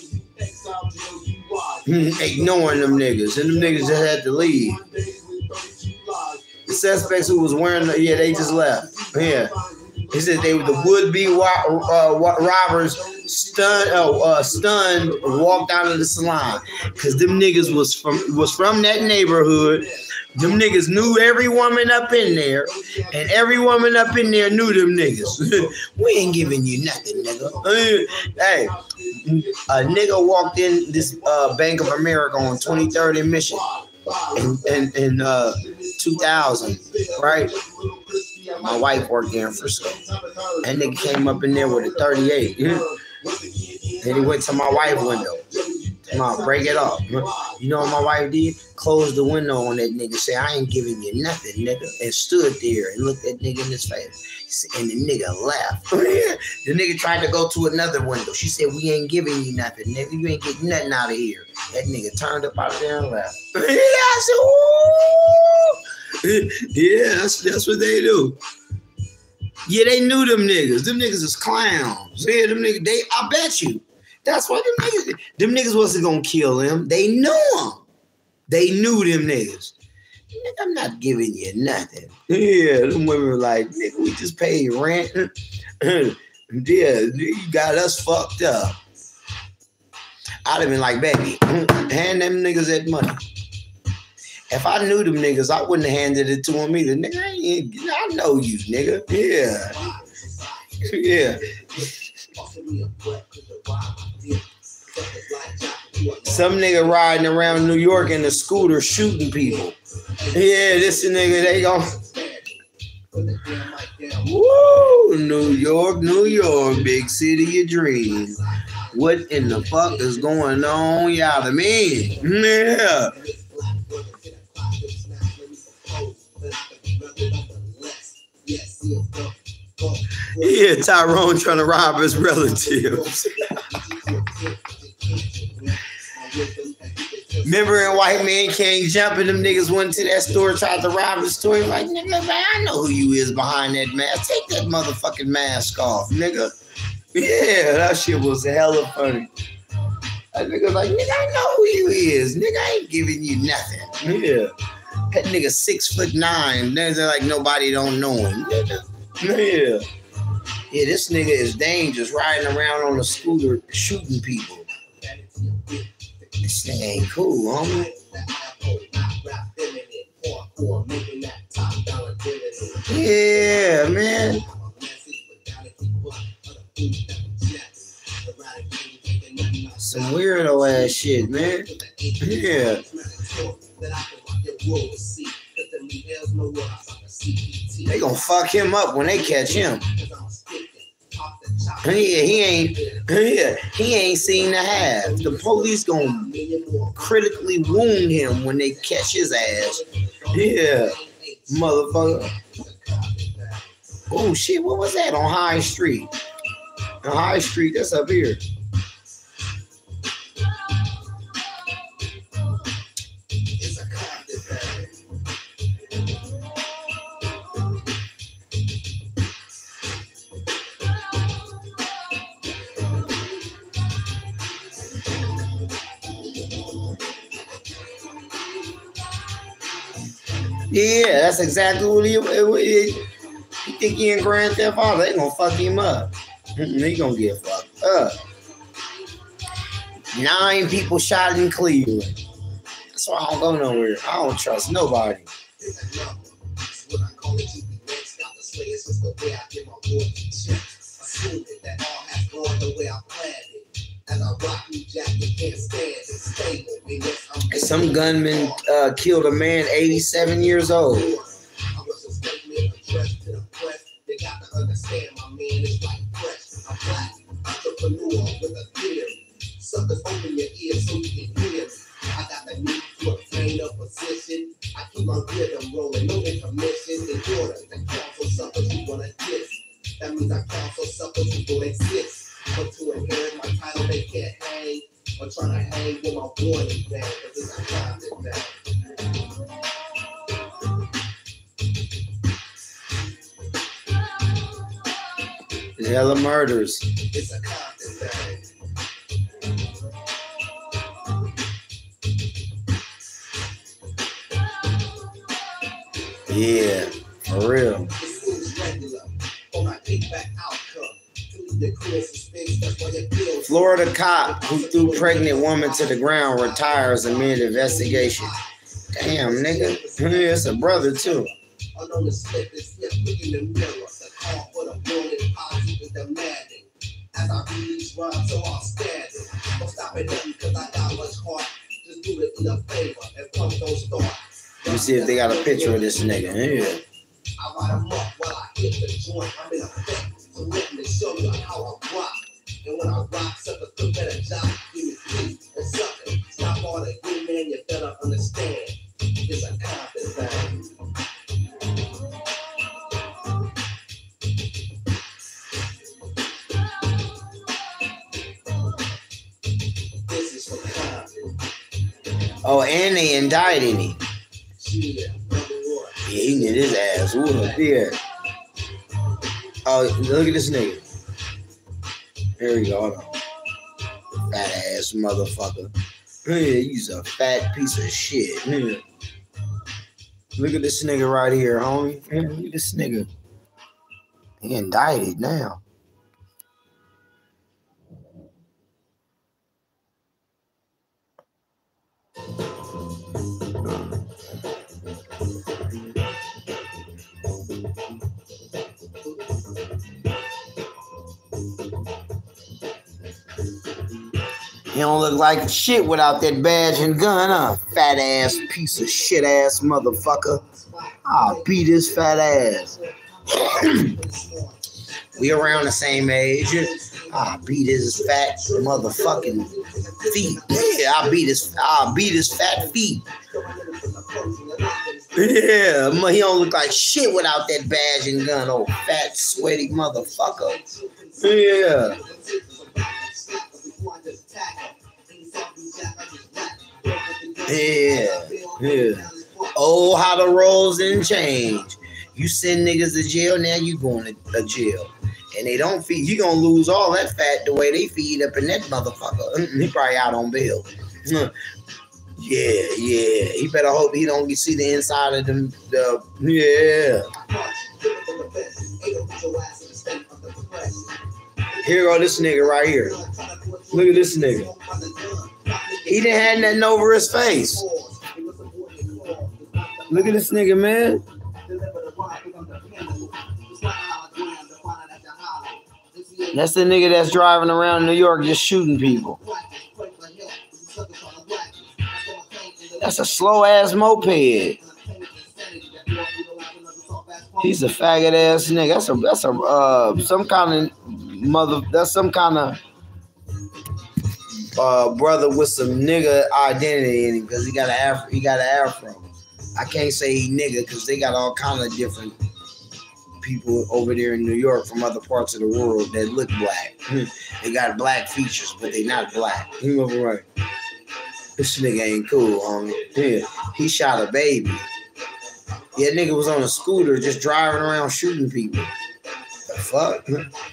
ignoring them niggas. And them niggas just had to leave. The suspects who was wearing the, yeah, they just left. Yeah. He said they were the would-be uh, robbers stunned, uh, uh, stunned, walked out of the salon because them niggas was from was from that neighborhood. Them niggas knew every woman up in there, and every woman up in there knew them niggas. We ain't giving you nothing, nigga. Hey, a nigga walked in this uh, Bank of America on twenty-third and Mission in, in, in uh, two thousand, right? My wife worked there in Frisco. That nigga came up in there with a thirty-eight. Then he went to my wife's window. Come on, break it off. You know what my wife did? Closed the window on that nigga. Say, I ain't giving you nothing, nigga. And stood there and looked at nigga in his face. And the nigga left. The nigga tried to go to another window. She said, we ain't giving you nothing, nigga. You ain't getting nothing out of here. That nigga turned up out of there and left. Yeah, I said, ooh. Yeah, that's, that's what they do. Yeah, they knew them niggas. Them niggas is clowns. Yeah, them niggas, they, I bet you. That's why them niggas, them niggas wasn't gonna kill him. They knew him. They knew them niggas. I'm not giving you nothing. Yeah, them women were like, nigga, we just paid rent. Yeah, you got us fucked up. I'd have been like, baby, hand them niggas that money. If I knew them niggas, I wouldn't have handed it to them either. Nigga, I, ain't, I know you, nigga. Yeah. Yeah. Some nigga riding around New York in a scooter shooting people. Yeah, this nigga, they gon' woo, New York, New York, big city of dreams. What in the fuck is going on, y'all? I mean, yeah. Yeah, Tyrone trying to rob his relatives. Remember in White Man Can't Jump and them niggas went to that store, tried to rob the store. Like, nigga, man, I know who you is behind that mask. Take that motherfucking mask off, nigga. Yeah, that shit was hella funny. That nigga like, nigga, I know who you is. Nigga, I ain't giving you nothing. Yeah. That nigga six foot nine. They're like nobody don't know him. Nigga. Yeah. Yeah, this nigga is dangerous, riding around on a scooter shooting people. This thing ain't cool, homie. Yeah, man. Some weirdo ass shit, man. Yeah. They gonna fuck him up when they catch him. Yeah, he ain't. Yeah, he ain't seen the half. The police gonna critically wound him when they catch his ass. Yeah, motherfucker. Oh shit, what was that on High Street? On High Street, that's up here. Yeah, that's exactly what he, he, he think he in Grand Theft Auto. They gonna fuck him up. He gonna get fucked up. Nine people shot in Cleveland. That's why I don't go nowhere. I don't trust nobody. Some gunman uh, killed a man eighty-seven years old. Suckers open your ears so you can hear me. I got the need to obtain a position. I keep my rhythm rolling, no intermission. In order to counsel suckers who wanna diss. That means I counsel suckers who don't exist. But to inherit my title, they can't hang. I'm trying to hang with my warning band, cause it's a constant thing. It's hella murders. It's a constant thing. Yeah, for real. Florida cop who threw pregnant woman to the ground retires amid investigation. Damn, nigga. It's a brother, too. Let me see if they got a picture of this nigga. Yeah. I ride them up while I hit the joint. I'm in effect. So let me show you how I rock. And when I rock, suckers put better job. Give me peace and sucker. Stop all the good man, you better understand. It's a Compton thing. This is for Compton. Oh, and they indicted him. Yeah. Yeah, he get his ass whooped. Yeah. Oh, look at this nigga. Here we go. Hold on. Fat ass motherfucker. Yeah, he's a fat piece of shit. Yeah. Look at this nigga right here, homie. Yeah, look at this nigga. He indicted now. He don't look like shit without that badge and gun, huh? Fat ass piece of shit ass motherfucker. I'll beat his fat ass. We around the same age. I'll beat his fat motherfucking feet. Yeah, I'll beat his I'll beat his fat feet. Yeah, he don't look like shit without that badge and gun, old fat, sweaty motherfucker. Yeah. Yeah, yeah. Oh, how the roles didn't change. You send niggas to jail, now you going to a jail. And they don't feed, you gonna lose all that fat the way they feed up in that motherfucker. He probably out on bail. Yeah, yeah. He better hope he don't see the inside of them. The, yeah. Here go this nigga right here. Look at this nigga. He didn't have nothing over his face. Look at this nigga, man. That's the nigga that's driving around New York just shooting people. That's a slow ass moped. He's a faggot ass nigga. That's a that's a uh some kind of mother. That's some kind of uh brother with some nigga identity in him because he got an afro. He got an afro. I can't say he nigga because they got all kind of different people over there in New York from other parts of the world that look black. They got black features, but they not black. You know right? This nigga ain't cool, homie. Yeah, he shot a baby. Yeah, nigga was on a scooter just driving around shooting people. The fuck?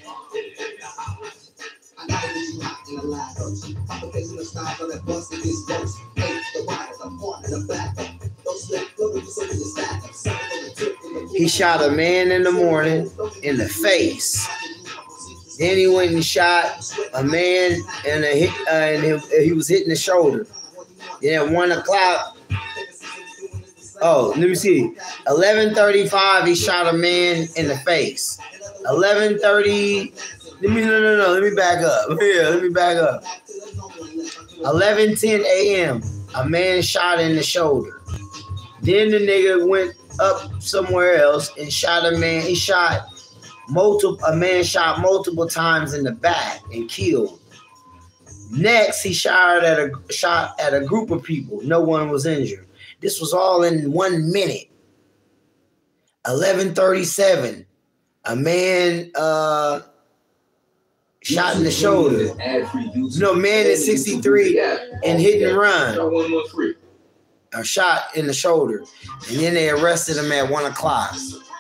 He shot a man in the morning in the face. Then he went and shot a man and, a hit, uh, and he, he was hitting the shoulder. Then at one o'clock, oh, let me see. eleven thirty-five, he shot a man in the face. eleven thirty, let me, no, no, no, let me back up. Yeah, let me back up. eleven ten a.m., a man shot in the shoulder. Then the nigga went up somewhere else and shot a man. He shot multiple, a man shot multiple times in the back and killed. Next, he shot at a shot at a group of people. No one was injured. This was all in one minute. eleven thirty-seven, a man uh, shot in the shoulder. No, man at sixty-three and hit and run. A shot in the shoulder. And then they arrested him at one o'clock.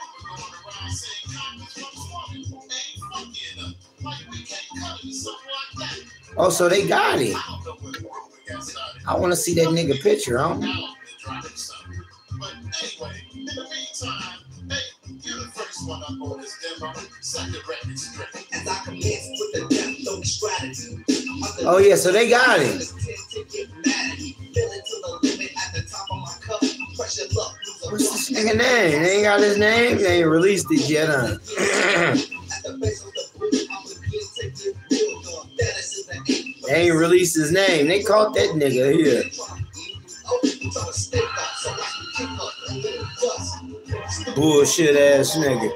Oh, so they got him. I want to see that nigga picture, huh? Oh, yeah, so they got him. What's this nigga name? They ain't got his name? They ain't released it yet, huh? They ain't released his name. They caught that nigga here. Bullshit ass nigga.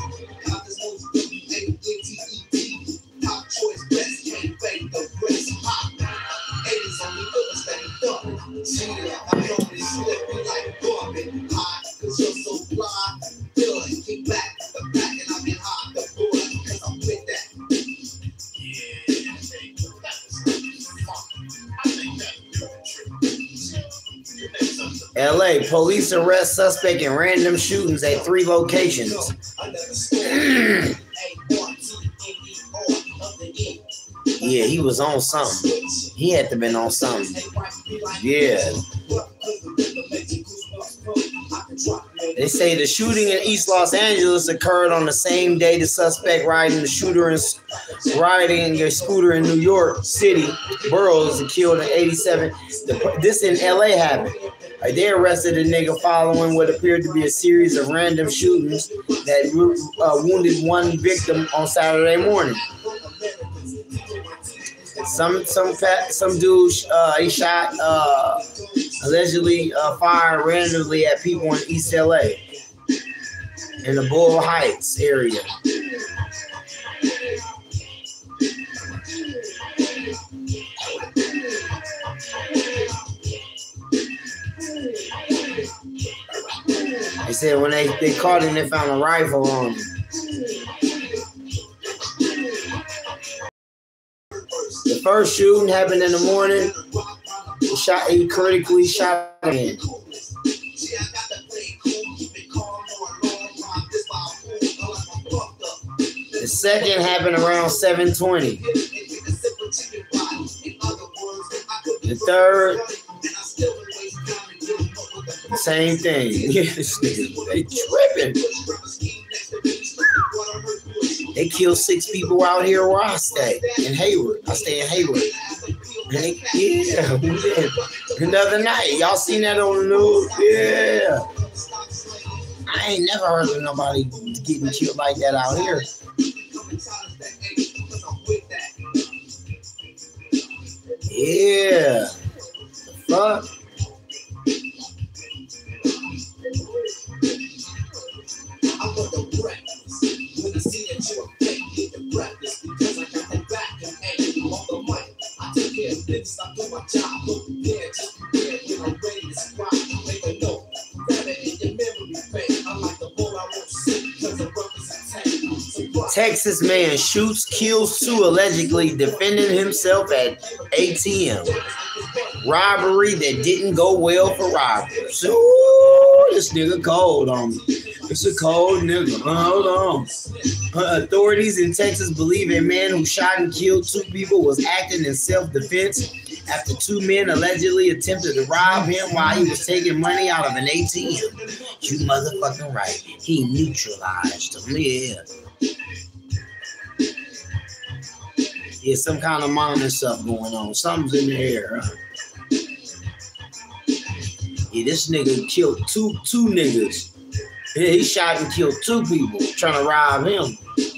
L A police arrest suspect in random shootings at three locations. Yeah, he was on something. He had to been on something. Yeah. They say the shooting in East Los Angeles occurred on the same day the suspect riding the shooter and riding a scooter in New York City boroughs and killed in eighty-seven. The, this in L A happened. Like, they arrested a nigga following what appeared to be a series of random shootings that uh, wounded one victim on Saturday morning. Some some fat, some dude uh, he shot uh, allegedly uh, fired randomly at people in East L A in the Bull Heights area. They said when they, they caught him, they found a rifle on him. The first shooting happened in the morning shot, he critically shot a man. The second happened around seven twenty. The third, same thing. They tripping. They killed six people out here where I stay, in Hayward. I stay in Hayward. And they, yeah, another night. Y'all seen that on the news? Yeah. I ain't never heard of nobody getting killed like that out here. Yeah. Fuck. Texas man shoots, kills two, allegedly defending himself at A T M. Robbery that didn't go well for robbers. Ooh, this nigga cold on me. It's a cold nigga. Uh, hold on. Uh, authorities in Texas believe a man who shot and killed two people was acting in self-defense after two men allegedly attempted to rob him while he was taking money out of an A T M. You motherfucking right. He neutralized him. Yeah. Yeah, some kind of mom stuff going on. Something's in the air. Huh? Yeah, this nigga killed two two niggas. Yeah, he shot and killed two people trying to rob him.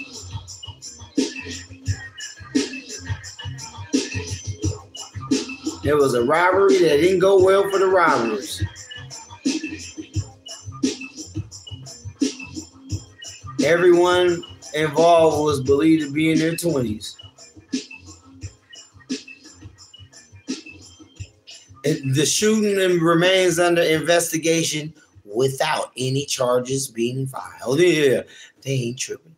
There was a robbery that didn't go well for the robbers. Everyone involved was believed to be in their twenties. The shooting remains under investigation without any charges being filed. Yeah, they ain't tripping.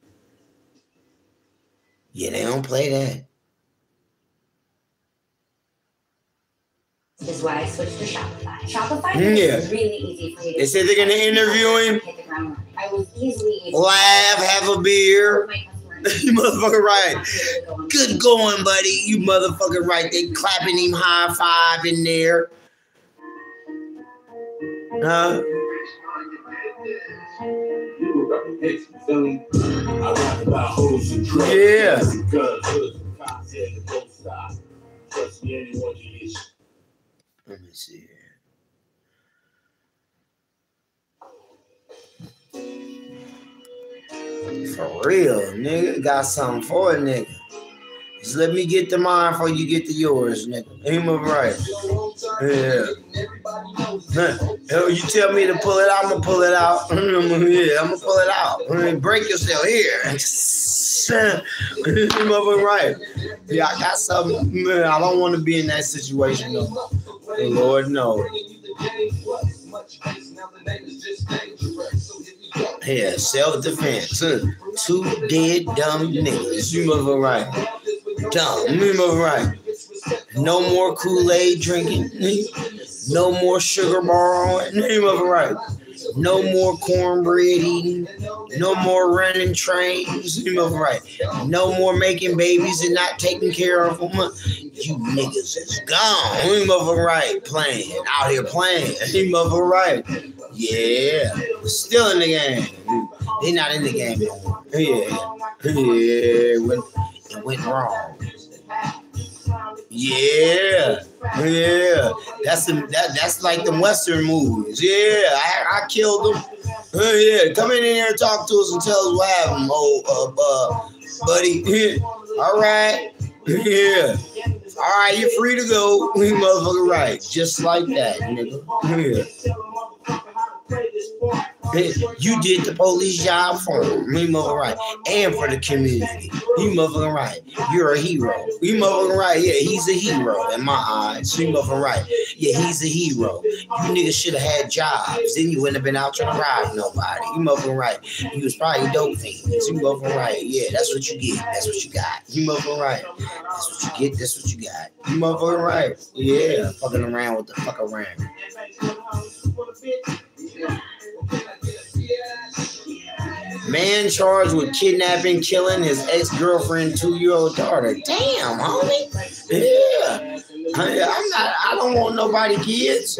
Yeah, they don't play that. This is why I switched to Shopify. Shopify mm, yeah. is really easy for me to They said they're going to interview him. hit the ground running. I was easily able laugh, to have a beer. You motherfucker right. Good going, buddy. You motherfucker right. They clapping him high five in there. Huh? Yeah. Let me see here. For real, nigga. Got something for a nigga. Just let me get to mine before you get to yours, nigga. Ain't my right. Yeah. Huh. You tell me to pull it out, I'm gonna pull it out. Yeah, I'm gonna pull it out. I mean, break yourself here. Mother right. Yeah, I got something. Man, I don't want to be in that situation though. Lord no. Yeah, self-defense. Two dead dumb niggas. You mother right. Dumb. You mother right. No more Kool-Aid drinking. No more sugar bar. You mother right. No more cornbread eating. No more running trains. You mother right. No more making babies and not taking care of them. You niggas is gone. You mother right. Playing. Out here playing. You mother right. Yeah. Still in the game. They not in the game no more. Yeah. Yeah. It went, it went wrong. Yeah. Yeah. That's the, that, that's like the Western movies. Yeah. I, I killed them. Uh, yeah. Come in here and talk to us and tell us what happened, old uh, uh, buddy. Yeah. All right. Yeah. All right. You're free to go. You motherfucker right. Just like that, nigga. Yeah. You did the police job for him. You motherfucking right. And for the community. You motherfucking right. You're a hero. You motherfucking right. Yeah, he's a hero in my eyes. You motherfucking right. Yeah, he's a hero. You niggas should have had jobs. Then you wouldn't have been out trying to rob nobody. You motherfucking right. You was probably dope fiends. You motherfucking right. Yeah, that's what you get. That's what you got. You motherfucking right. That's what you get. That's what you got. You motherfucking right. Yeah, fucking around with the fuck around. Man charged with kidnapping, killing his ex-girlfriend, two-year-old daughter. Damn, homie. Yeah. I, I'm not. I don't want nobody kids.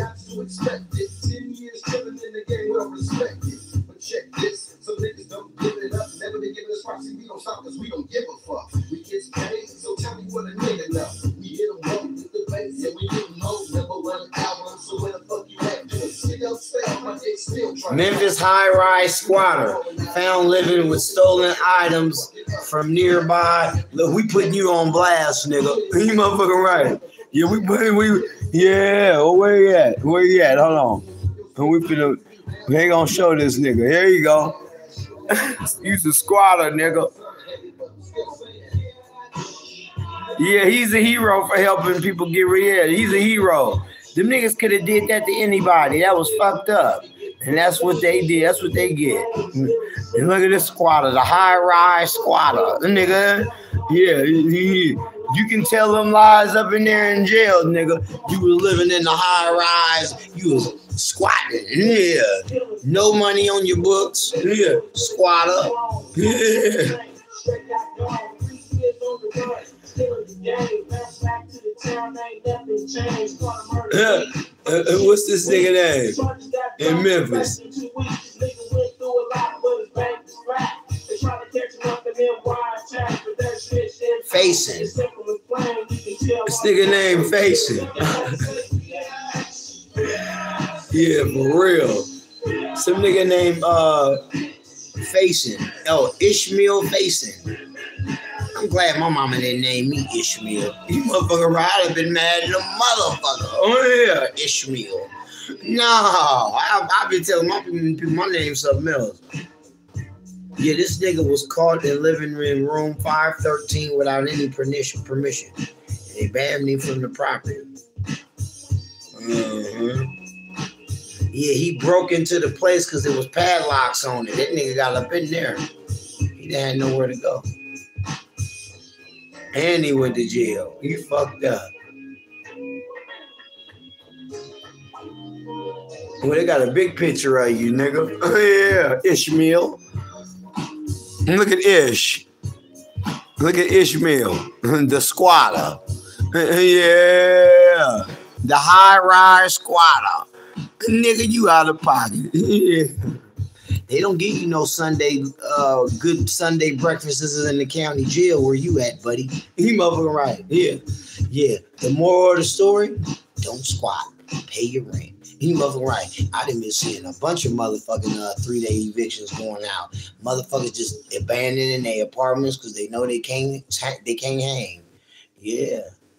Check this, so niggas don't give it up. Never been giving us proxy. We don't stop because we don't give a fuck. We get paid, so tell me what a nigga know. We hit them up with the bass, and we get know. Number one album, so where the fuck you at? Still stay on my dick, still trying. Memphis high-rise squatter found living with stolen items from nearby. Look, we putting you on blast, nigga. You motherfucking right. Yeah, we put we. Yeah, oh, where you at? Where you at? Hold on. And we finna. We ain't gonna show this nigga. Here you go. He's a squatter, nigga. Yeah, he's a hero for helping people get rid. He's a hero. Them niggas could have did that to anybody. That was fucked up. And that's what they did. That's what they get. And look at this squatter, the high-rise squatter. The nigga, yeah, he, you can tell them lies up in there in jail, nigga. You was living in the high-rise. You was squatting. Yeah. No money on your books. Yeah. Squatter. Yeah. Uh, uh, what's this nigga name in Memphis? Facing. This nigga name Facing. Yeah, for real. Some nigga named uh Facing. Oh, Ishmael Facing. I'm glad my mama didn't name me Ishmael. You motherfucker right, I'd have been mad at a motherfucker. Oh yeah, Ishmael. No, I, I've been telling my people my name's something else. Yeah, this nigga was caught in living in room five thirteen without any permission. Permission. And they banned him from the property. Uh-huh. Yeah, he broke into the place because there was padlocks on it. That nigga got up in there. He didn't have nowhere to go. And he went to jail. He fucked up. Well, they got a big picture of you, nigga. Oh, yeah, Ishmael. Look at Ish. Look at Ishmael, the squatter. Yeah, the high-rise squatter. Nigga, you out of pocket. Yeah. They don't give you no Sunday, uh, good Sunday breakfasts in the county jail. Where you at, buddy? He motherfucking right. Yeah. Yeah. The moral of the story, don't squat. Pay your rent. He motherfucking right. I done been seeing a bunch of motherfucking uh, three-day evictions going out. Motherfuckers just abandoning their apartments because they know they can't, they can't hang. Yeah.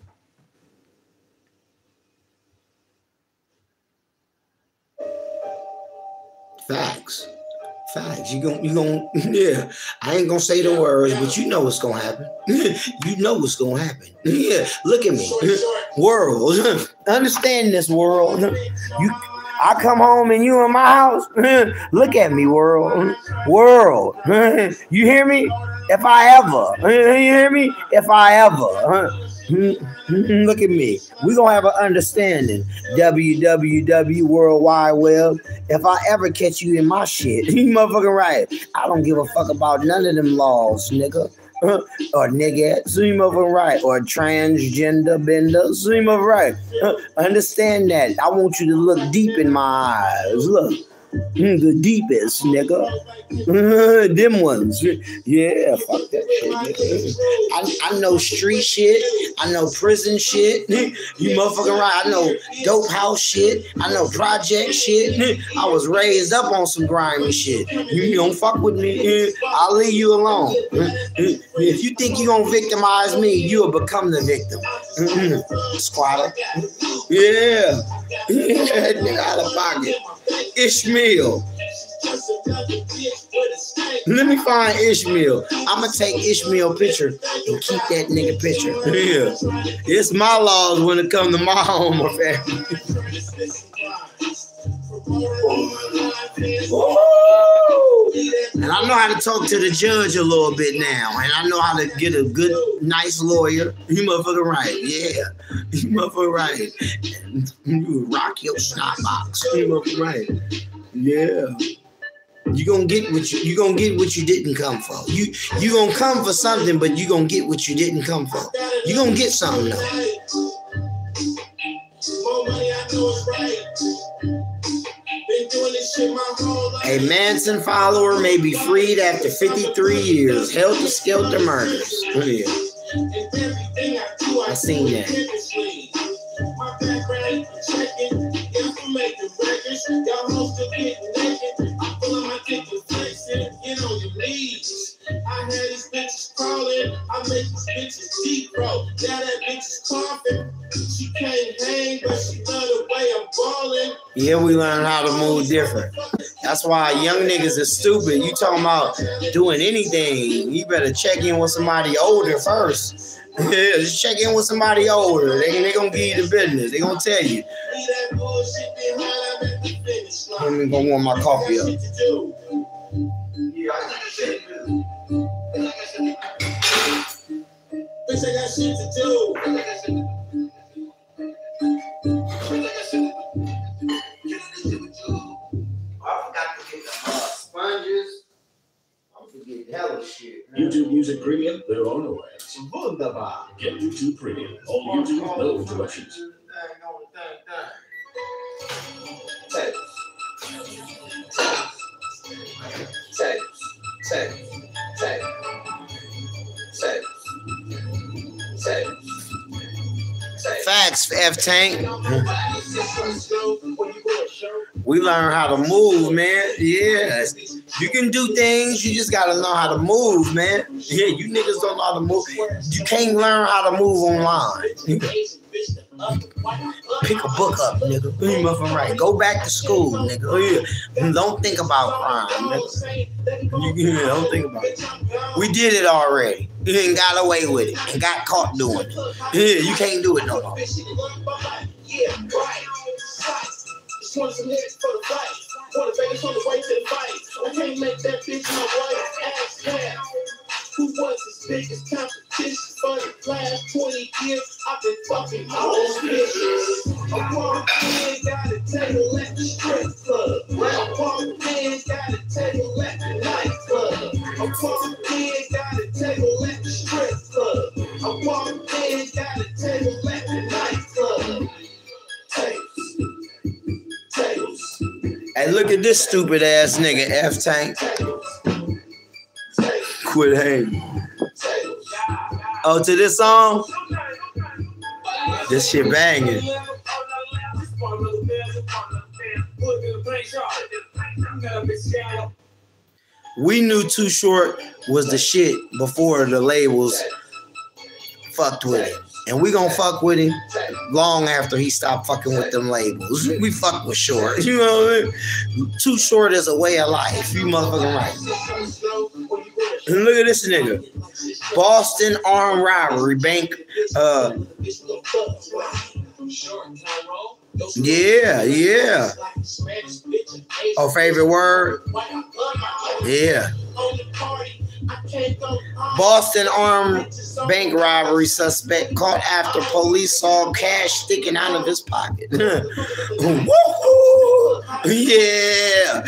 Facts. Facts. You gon' you gon' yeah. I ain't gonna say the words, but you know what's gonna happen. You know what's gonna happen. Yeah. Look at me. World. Understand this, world. You I come home and you in my house. Look at me, world. World. You hear me? If I ever. You hear me? If I ever. Look at me. We're going to have an understanding. W W W World Wide Web. If I ever catch you in my shit, you motherfucking right. I don't give a fuck about none of them laws, nigga. Or nigga. So you motherfucking right. Or transgender bender. So you motherfucking right. Understand that. I want you to look deep in my eyes. Look. The deepest, nigga. Uh, them ones. Yeah, fuck that shit, nigga. I, I know street shit. I know prison shit. You motherfucking right. I know dope house shit. I know project shit. I was raised up on some grimy shit. You don't fuck with me, I'll leave you alone. If you think you're gonna victimize me, you'll become the victim. Squatter. Yeah. Yeah, nigga out of pocket. Ishmael. Let me find Ishmael. I'ma take Ishmael picture and keep that nigga picture. Yeah. It's my laws when it comes to my home or family. And I know how to talk to the judge a little bit now. And I know how to get a good, nice lawyer. You motherfucking right. Yeah. You motherfucking right. You rock your snot box. You motherfucking right. Yeah. You gonna get what you you gonna get what you didn't come for. You you gonna come for something, but you gonna get what you didn't come for. You gonna get something though. A Manson follower may be freed after fifty-three years. Helter Skelter murders. Oh, yeah. I seen that. My background checking, information records, y'all hoes still getting naked. I'm pulling my dick and flexing, get on your knees. I had these bitches crawling, I make these bitches deep, bro. Now that bitch is coughing, she can't hang, but she love the way I'm balling. Yeah, we learn how to move different. That's why young niggas are stupid. You talking about doing anything, you better check in with somebody older first. Yeah, just check in with somebody older. They they gonna give you the business. They gonna tell you. Let me go warm my coffee up. Bitch, I got shit to do. I forgot to get the uh, sponges. I forget hella shit. Man. YouTube Music Premium, they're on the way. Wunderbar. Get YouTube Premium. All YouTube, no interruptions. Tapes. Tapes. Tapes. Tapes. Tapes. Tapes. Facts, F-Tank. We learn how to move, man. Yeah. You can do things, you just gotta know how to move, man. Yeah, you niggas don't know how to move. You can't learn how to move online. Pick a book up, nigga. You motherfucking right. Go back to school, nigga. Oh, yeah. Don't think about crime, nigga. You, yeah, don't think about it. We did it already. You ain't got away with it and got caught doing it. Yeah, you can't do it no more. Want some hits for the fight. Want the Vegas on the way to the fight. I can't make that bitch my wife. Ask her who was his biggest competition for the last twenty years. I've been fucking all bitches. I walk in, got a table at the strip club. I walk in, got a table at the nightclub. I walk in, got a table at the strip club. I walk in, got a table at the nightclub. Tapes. Hey, look at this stupid ass nigga, F-Tank. Quit hating. Oh, to this song? This shit banging. We knew Too Short was the shit before the labels fucked with it. And we gonna fuck with him long after he stopped fucking with them labels. We fuck with Short. You know what I mean? Too Short is a way of life. You motherfucking right. And look at this nigga. Boston armed robbery bank. Uh, yeah, yeah. Oh, favorite word? Yeah. Boston armed bank robbery suspect caught after police saw cash sticking out of his pocket. Yeah.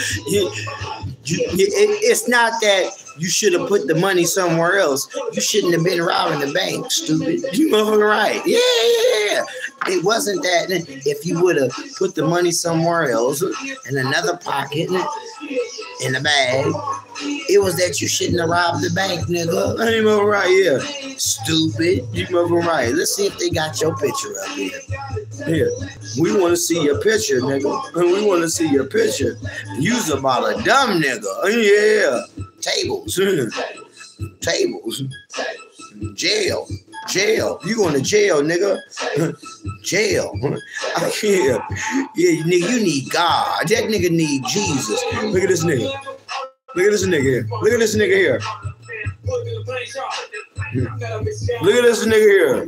It's not that you should have put the money somewhere else. You shouldn't have been robbing the bank, stupid. You motherfucking right. Yeah, yeah, yeah. It wasn't that if you would have put the money somewhere else in another pocket in the bag. It was that you shouldn't have robbed the bank, nigga. I ain't motherfucking right, yeah. Stupid. You motherfucking right. Let's see if they got your picture up here. Here. We want to see your picture, nigga. We want to see your picture. You's about a dumb nigga. Yeah. Tables. Tables. Jail. Jail. You going to jail, nigga. Jail. Yeah. Yeah, nigga, you need God. That nigga need Jesus. Look at this nigga. Look at this nigga here. Look at this nigga here. Look at this nigga here.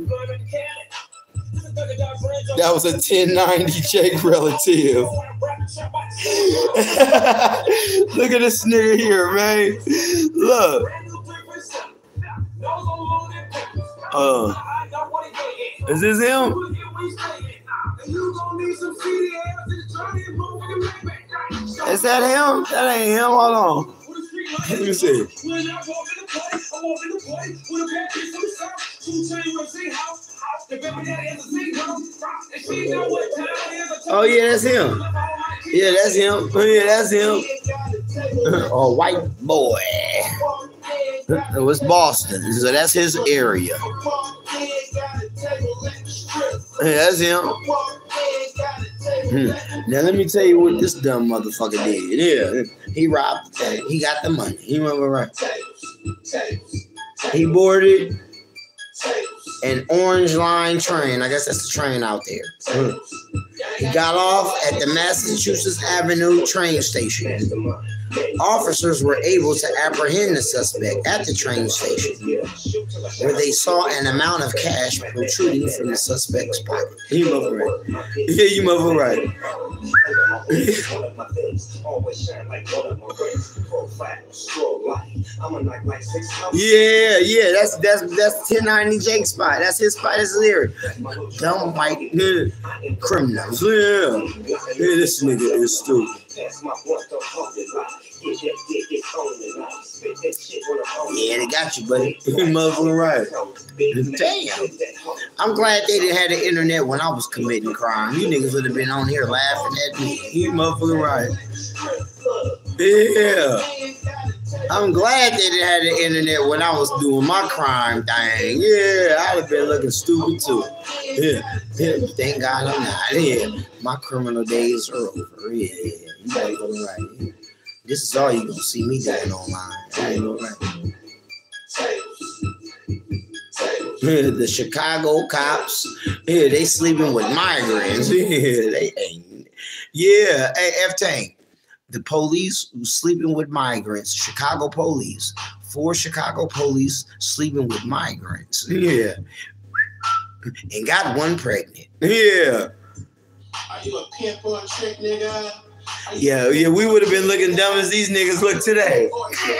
That was a ten ninety Jake relative. Look at this nigga here, man. Look. Uh, is this him? Is that him? That ain't him. Hold on. Let me see. Oh yeah, that's him. Yeah, that's him. Oh yeah, that's him. Oh, white boy. It was Boston, so that's his area. Yeah, that's him. Hmm. Now let me tell you what this dumb motherfucker did. Yeah, he robbed. He got the money. He went right. He boarded an Orange Line train. I guess that's the train out there. Hmm. He got off at the Massachusetts Avenue train station. Officers were able to apprehend the suspect at the train station, where they saw an amount of cash protruding from the suspect's pocket. You mother right. Yeah, you mother right. Yeah, yeah, that's that's that's ten ninety Jake's spot. That's his spot. That's his area. Dumb white yeah. criminals. Yeah, yeah, this nigga is stupid. Yeah, they got you, buddy. You motherfucking right. Damn. I'm glad they didn't have the internet when I was committing crime. You niggas would have been on here laughing at me. You motherfucking right. Yeah. I'm glad they didn't have the internet when I was doing my crime thing. Yeah, I'd have been looking stupid too. Yeah. Yeah. Thank God I'm not. Yeah. My criminal days are over. Yeah. You motherfucking right. Yeah. This is all you gonna see me doing online. I ain't gonna lie. Yeah, the Chicago cops, yeah, they sleeping with migrants. Yeah, they ain't. Yeah, hey, F-Tank, the police who's sleeping with migrants, Chicago police, four Chicago police sleeping with migrants. Yeah, and got one pregnant. Yeah. Are you a pimp or a trick, nigga? Yeah, yeah, we would have been looking dumb as these niggas look today.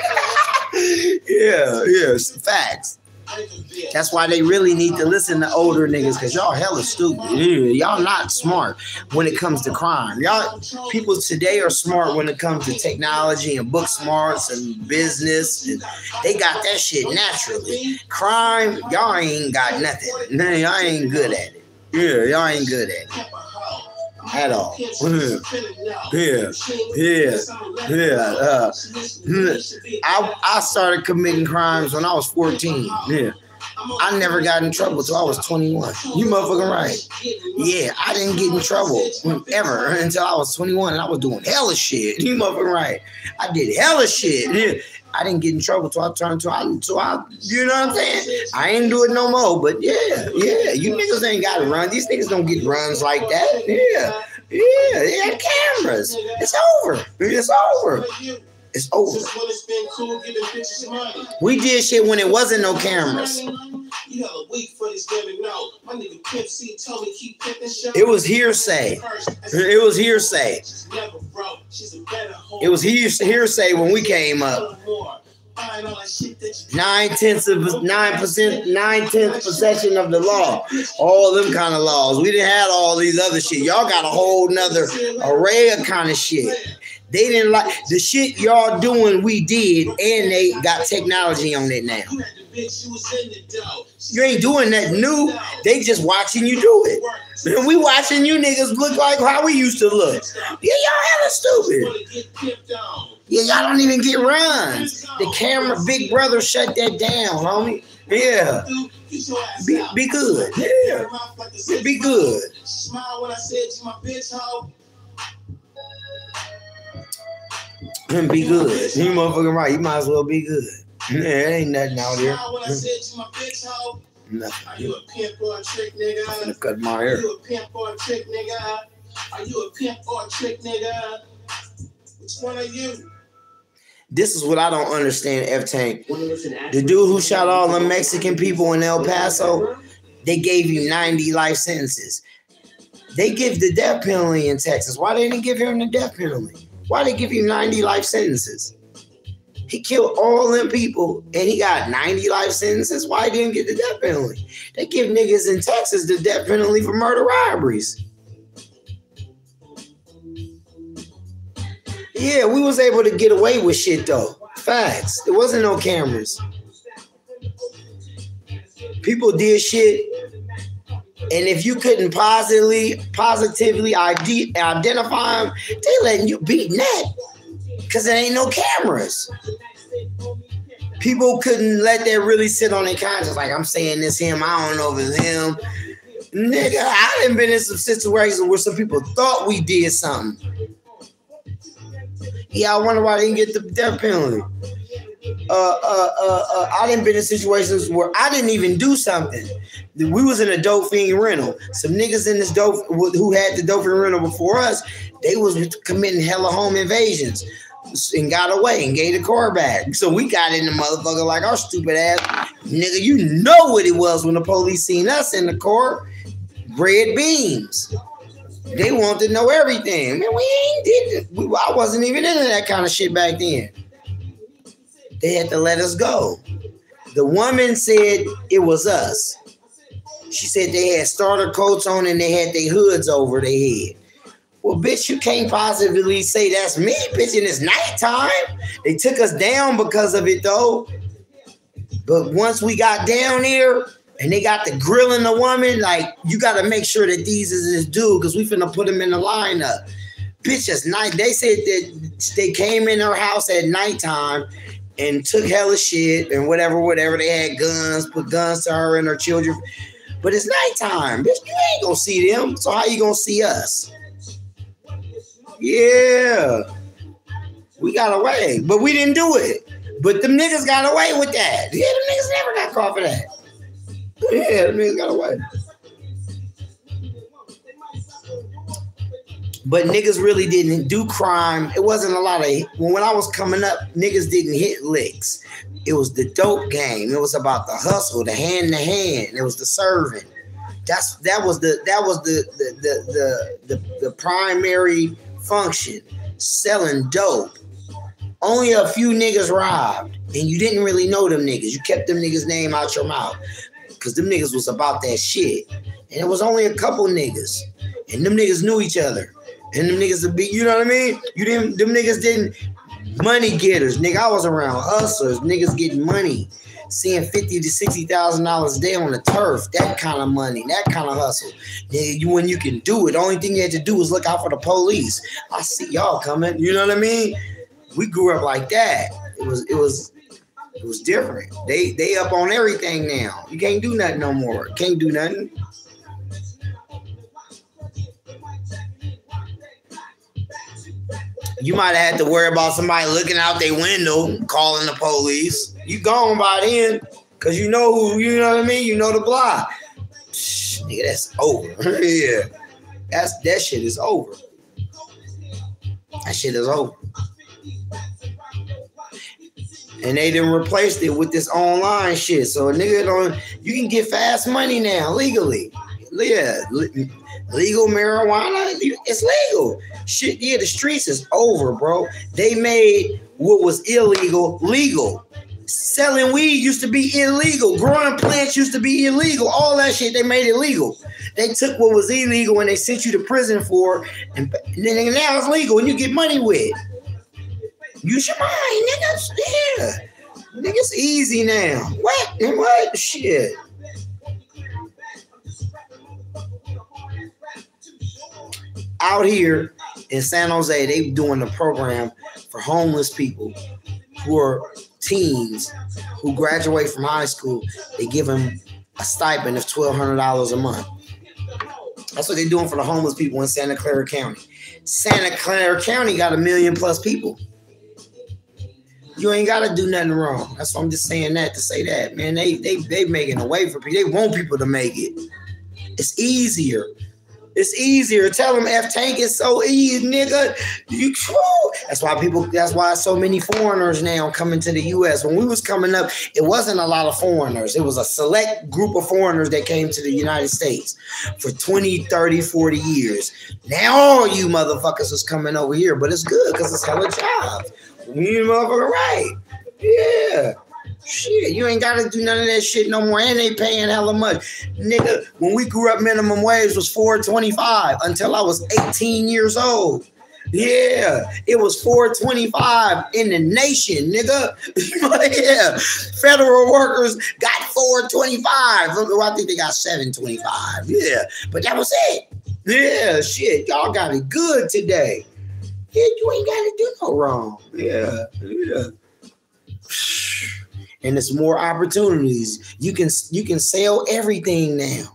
Yeah, yeah, facts. That's why they really need to listen to older niggas, because y'all hella stupid. Yeah, y'all not smart when it comes to crime. Y'all people today are smart when it comes to technology and book smarts and business, and they got that shit naturally. Crime, y'all ain't got nothing. Y'all ain't good at it. Yeah, y'all ain't good at it. At all. Yeah, yeah, yeah. yeah. Uh, I I started committing crimes when I was fourteen. Yeah, I never got in trouble till I was twenty-one. You motherfucking right. Yeah, I didn't get in trouble ever until I was twenty-one, and I was doing hella shit. You motherfucking right. I did hella shit. Yeah. I didn't get in trouble till I turned to I, till I, you know what I'm saying? I ain't do it no more, but yeah, yeah, you niggas ain't got to run. These niggas don't get runs like that. Yeah, yeah, they had cameras. It's over. It's over. It's over. We did shit when it wasn't no cameras. It was hearsay. It was hearsay. It was hearsay when we came up. Nine tenths of nine percent, nine tenths possession of the law. All them kind of laws. We didn't have all these other shit. Y'all got a whole nother array of kind of shit. They didn't like the shit y'all doing. We did, and they got technology on it now. You ain't doing that new. They just watching you do it. And we watching you niggas look like how we used to look. Yeah, y'all hella stupid. Yeah, y'all don't even get runs. The camera, Big Brother shut that down, homie. Yeah. Be, be good. Yeah. Be good. Smile when I said to my bitch hoe. And be good. You motherfucking right. You might as well be good. Yeah, there ain't nothing out here. When I said to my bitch hoe, nothing. Are you a pimp or a trick, nigga? I'm gonna cut my hair. Are you a pimp or a trick, nigga? Are you a pimp or a trick, nigga? Which one are you? This is what I don't understand, F-Tank. The dude who shot all the Mexican people in El Paso, they gave you ninety life sentences. They give the death penalty in Texas. Why they didn't give him the death penalty? Why they give you ninety life sentences? He killed all them people and he got ninety life sentences. Why he didn't get the death penalty? They give niggas in Texas the death penalty for murder robberies. Yeah, we was able to get away with shit though. Facts. There wasn't no cameras. People did shit. And if you couldn't positively, positively ide- identify them, they letting you beat that. Because there ain't no cameras. People couldn't let that really sit on their conscience. Like, I'm saying this him, I don't know if it's him. Nigga, I done been in some situations where some people thought we did something. Yeah, I wonder why they didn't get the death penalty. Uh, uh, uh, uh, I done been in situations where I didn't even do something. We was in a dope fiend rental. Some niggas in this dope who had the dope fiend rental before us, they was committing hella home invasions and got away and gave the car back. So we got in the motherfucker like our stupid ass. Nigga, you know what it was when the police seen us in the car. Red beams. They wanted to know everything. Man, we ain't did it. We, I wasn't even into that kind of shit back then. They had to let us go. The woman said it was us. She said they had starter coats on and they had their hoods over their head. Well, bitch, you can't possibly say that's me, bitch, and it's nighttime. They took us down because of it, though. But once we got down there and they got the grilling the woman, like, you got to make sure that these is this dude because we finna put him in the lineup. Bitch, it's night. They said that they came in her house at nighttime and took hella shit and whatever, whatever. They had guns, put guns to her and her children. But it's nighttime. Bitch, you ain't gonna see them. So how you gonna see us? Yeah. We got away. But we didn't do it. But them niggas got away with that. Yeah, them niggas never got caught for that. Yeah, them niggas got away. But niggas really didn't do crime. It wasn't a lot of, when I was coming up, niggas didn't hit licks. It was the dope game. It was about the hustle, the hand to hand. It was the serving. That's that was the that was the the the the, the, the primary function. Selling dope. Only a few niggas robbed, and you didn't really know them niggas. You kept them niggas' name out your mouth, cause them niggas was about that shit. And it was only a couple niggas, and them niggas knew each other. And them niggas would be, you know what I mean? You didn't. Them niggas didn't. Money getters, nigga. I was around hustlers, niggas getting money, seeing fifty to sixty thousand dollars a day on the turf. That kind of money, that kind of hustle. Nigga, you when you can do it, the only thing you had to do was look out for the police. I see y'all coming. You know what I mean? We grew up like that. It was, it was, it was different. They, they up on everything now. You can't do nothing no more. Can't do nothing. You might have had to worry about somebody looking out their window, calling the police. You gone by then, cause you know who, you know what I mean? You know the block. Shh, nigga, that's over. Yeah. That's that shit is over. That shit is over. And they done replaced it with this online shit. So a nigga don't, you can get fast money now, legally. Yeah. Legal marijuana, it's legal. Shit, yeah, the streets is over, bro. They made what was illegal legal. Selling weed used to be illegal. Growing plants used to be illegal. All that shit, they made it legal. They took what was illegal and they sent you to prison for, and then now it's legal and you get money with. Use your mind, niggas. Yeah. Niggas easy now. What? What? Shit. Out here in San Jose, they doing a program for homeless people who are teens who graduate from high school. They give them a stipend of twelve hundred dollars a month. That's what they're doing for the homeless people in Santa Clara County. Santa Clara County got a million plus people. You ain't got to do nothing wrong. That's why I'm just saying that to say that, man. They they they making a way for people. They want people to make it. It's easier. It's easier. Tell them F Tank is so easy, nigga. You, whew. That's why people. That's why so many foreigners now coming to the U S. When we was coming up, it wasn't a lot of foreigners. It was a select group of foreigners that came to the United States for twenty, thirty, forty years. Now all you motherfuckers is coming over here, but it's good because it's hella jobs. You motherfucker right. Yeah. Shit, you ain't gotta do none of that shit no more, and they paying hella much. Nigga, when we grew up, minimum wage was four twenty-five until I was eighteen years old. Yeah, it was four twenty-five in the nation, nigga. Yeah, federal workers got four twenty-five. Well, I think they got seven twenty-five. Yeah, but that was it. Yeah, shit, y'all got it good today. Yeah, you ain't gotta do no wrong. Yeah, yeah. And it's more opportunities. You can you can sell everything now.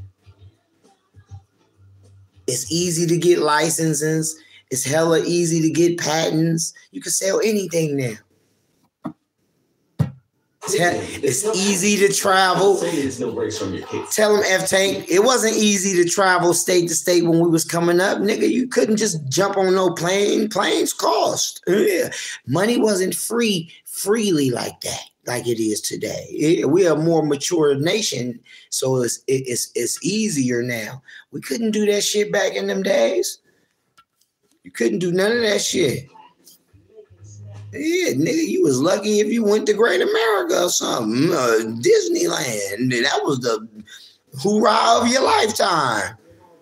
It's easy to get licenses. It's hella easy to get patents. You can sell anything now. It's, he- it's easy to travel. Tell them F Tank, it wasn't easy to travel state to state when we was coming up. Nigga, you couldn't just jump on no plane. Planes cost. Yeah. Money wasn't free freely like that, like it is today. It, we are a more mature nation, so it's it, it's it's easier now. We couldn't do that shit back in them days. You couldn't do none of that shit. Yeah, nigga, you was lucky if you went to Great America or something, uh, Disneyland. That was the hoorah of your lifetime.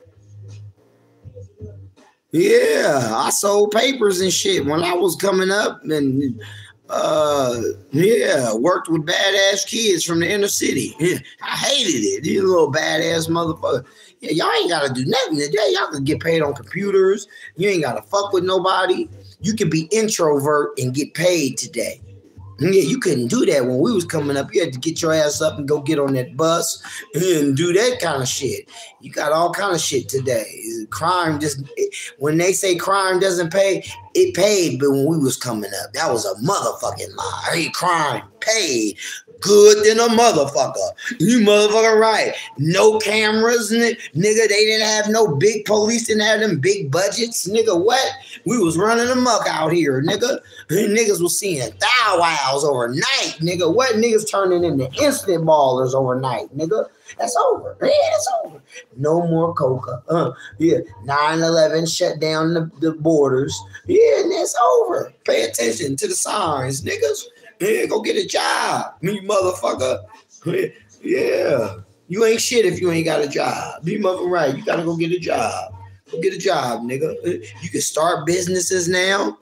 Yeah, I sold papers and shit when I was coming up, and uh, yeah, worked with badass kids from the inner city. Yeah, I hated it. These little badass motherfuckers. Yeah, y'all ain't gotta do nothing today. Y'all can get paid on computers. You ain't gotta fuck with nobody. You can be introvert and get paid today. Yeah, you couldn't do that when we was coming up. You had to get your ass up and go get on that bus and do that kind of shit. You got all kind of shit today. Crime just, when they say crime doesn't pay, it paid, but when we was coming up, that was a motherfucking lie. Hey, crime paid. Good than a motherfucker. You motherfucker right. No cameras, n- nigga. They didn't have no big police, didn't have them big budgets. Nigga, what? We was running amok out here, nigga. Niggas was seeing thou wows overnight, nigga. What? Niggas turning into instant ballers overnight, nigga. That's over. Yeah, that's over. No more coca. Uh, yeah. nine eleven shut down the, the borders. Yeah, and that's over. Pay attention to the signs, niggas. Yeah, go get a job, you motherfucker. Yeah. You ain't shit if you ain't got a job. Be motherfucking right. You gotta go get a job. Go get a job, nigga. You can start businesses now.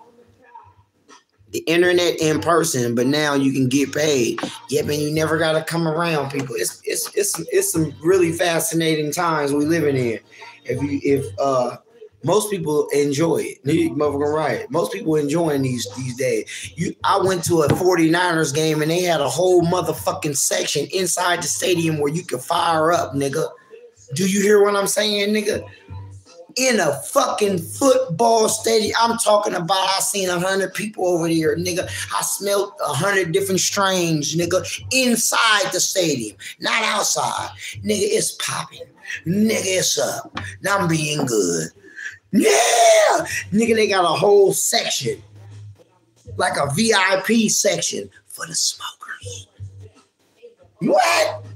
The internet in person, but now you can get paid. Yeah, man, you never gotta come around people. It's it's it's it's some really fascinating times we living in. If you if uh most people enjoy it. You motherfucking right. Most people enjoying these these days. You, I went to a forty-niners game and they had a whole motherfucking section inside the stadium where you could fire up, nigga. Do you hear what I'm saying, nigga? In a fucking football stadium. I'm talking about I seen a hundred people over there, nigga. I smelled a hundred different strains, nigga, inside the stadium, not outside. Nigga, it's popping. Nigga, it's up. Now I'm being good. Yeah, nigga, they got a whole section, like a V I P section for the smokers. What?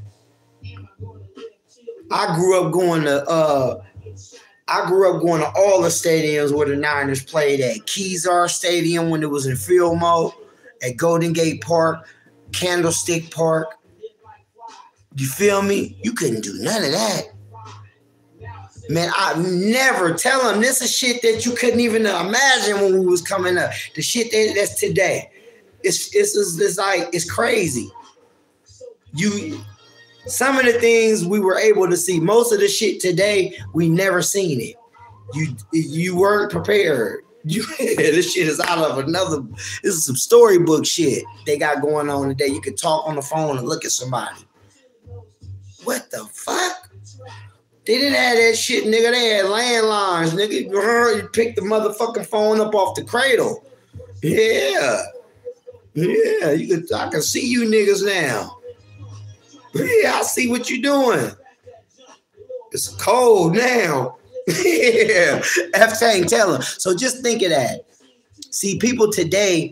I grew up going to, uh, I grew up going to all the stadiums where the Niners played at. Kezar Stadium when it was in field mode, at Golden Gate Park, Candlestick Park. You feel me? You couldn't do none of that. Man, I never tell them this is shit that you couldn't even imagine when we was coming up. The shit that, that's today. It's, it's, it's, it's like, it's crazy. You, some of the things we were able to see, most of the shit today, we never seen it. You, you weren't prepared. You, this shit is out of another, this is some storybook shit they got going on today. You can talk on the phone and look at somebody. What the fuck? They didn't have that shit, nigga. They had landlines, nigga. You pick the motherfucking phone up off the cradle. Yeah. Yeah, you can, I can see you niggas now. Yeah, I see what you're doing. It's cold now. Yeah, F-Tank, tell him. So just think of that. See, people today,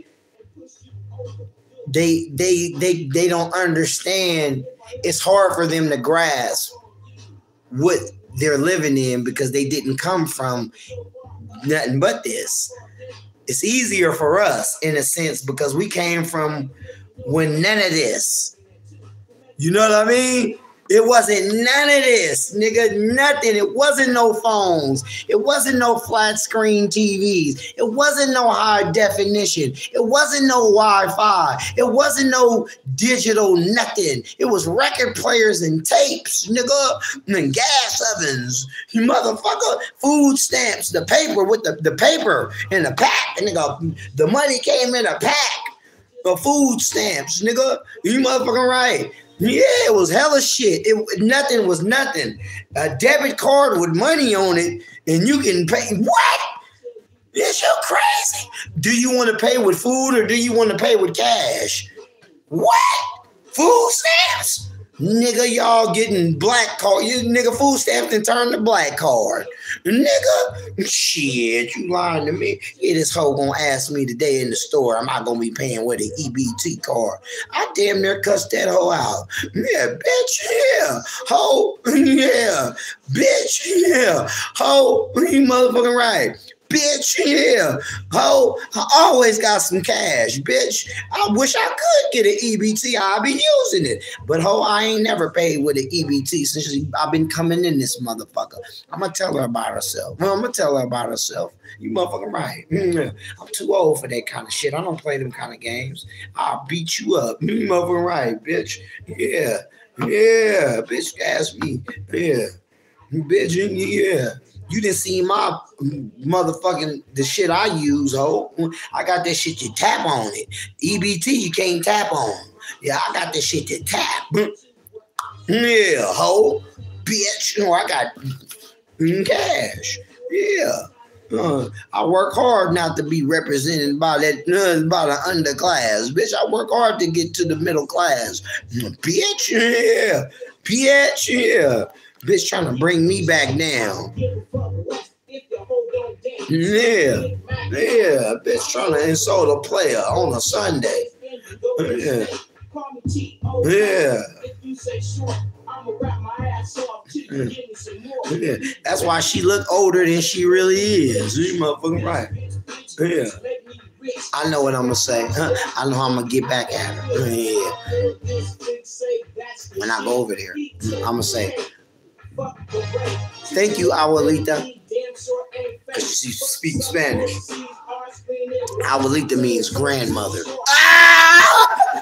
they they they they don't understand. It's hard for them to grasp what they're living in because they didn't come from nothing but this. It's easier for us in a sense because we came from when none of this. You know what I mean? It wasn't none of this, nigga, nothing. It wasn't no phones. It wasn't no flat screen T Vs. It wasn't no high definition. It wasn't no Wi-Fi. It wasn't no digital nothing. It was record players and tapes, nigga, and gas ovens, you motherfucker, food stamps, the paper with the, the paper in the pack, nigga. The money came in a pack of food stamps, nigga. You motherfucking right. Yeah, it was hella shit. It nothing was nothing. A debit card with money on it, and you can pay. What? This you crazy? Do you want to pay with food or do you want to pay with cash? What? Food stamps? Nigga, y'all getting black card. You nigga food stamps and turn to black card. Nigga, shit, you lying to me. Yeah, this hoe gonna ask me today in the store, am I gonna be paying with an E B T card? I damn near cussed that hoe out. Yeah, bitch, yeah. Hoe, yeah. Bitch, yeah. Hoe, you motherfucking right. Bitch, yeah. Ho, I always got some cash, bitch. I wish I could get an E B T. I'll be using it. But ho, I ain't never paid with an E B T since I've been coming in this motherfucker. I'm going to tell her about herself. I'm going to tell her about herself. You motherfucking right. I'm too old for that kind of shit. I don't play them kind of games. I'll beat you up. You motherfucking right, bitch. Yeah. Yeah. Bitch, ask me. Yeah. Bitch, yeah. You didn't see my motherfucking, the shit I use, ho. I got that shit you tap on it. E B T you can't tap on. Yeah, I got that shit you tap. Yeah, ho. Bitch. You know, I got cash. Yeah. Uh, I work hard not to be represented by that, uh, by the underclass. Bitch, I work hard to get to the middle class. Bitch, yeah. Bitch, yeah. Bitch trying to bring me back down. Yeah. Yeah. Bitch trying to insult a player on a Sunday. Yeah. Yeah. Yeah. That's why she look older than she really is. You motherfucking right. Yeah. I know what I'm gonna say. I know how I'm gonna get back at her. Yeah. When I go over there, I'm gonna say, thank you, Abuelita. Because she speaks Spanish. Abuelita means grandmother. Ah!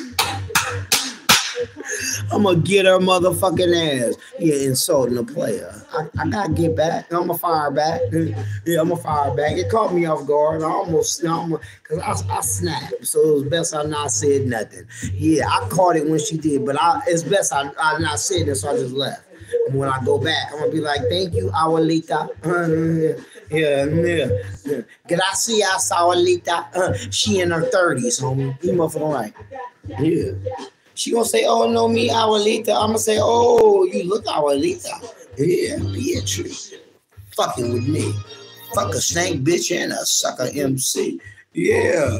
I'm gonna get her motherfucking ass. Yeah, insulting a player. I, I gotta get back. I'm gonna fire back. Yeah, I'm gonna fire back. It caught me off guard. I almost, almost cause I, I snapped. So it was best I not said nothing. Yeah, I caught it when she did, but I, it's best I, I not said it, so I just left. And when I go back, I'm gonna be like, thank you, Abuelita. Uh, yeah, yeah, yeah. Gracias, Abuelita. Uh, she in her thirties, homie. You motherfucking right. Yeah. She gonna say, oh, no, me, Abuelita. I'm gonna say, oh, you look Abuelita. Yeah, bitch. Fucking with me. Fuck a snake bitch and a sucker M C. Yeah.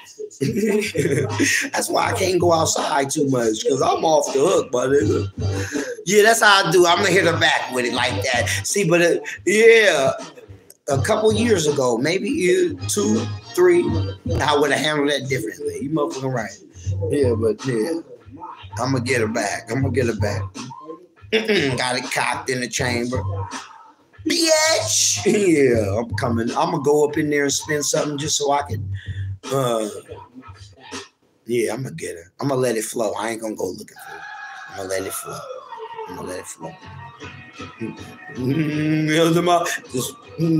That's why I can't go outside too much, because I'm off the hook, buddy. Yeah, that's how I do. I'm gonna hit her back with it like that. See, but uh, yeah, a couple years ago, maybe two, three, I would have handled that differently. You motherfucking right. Yeah, but yeah, I'm gonna get her back. I'm gonna get her back. Got it cocked in the chamber. Bitch. Yeah, I'm coming. I'm gonna go up in there and spend something just so I can. Uh, yeah, I'm gonna get her. I'm gonna let it flow. I ain't gonna go looking for it. I'm gonna let it flow. I'm gonna let it flow. Just,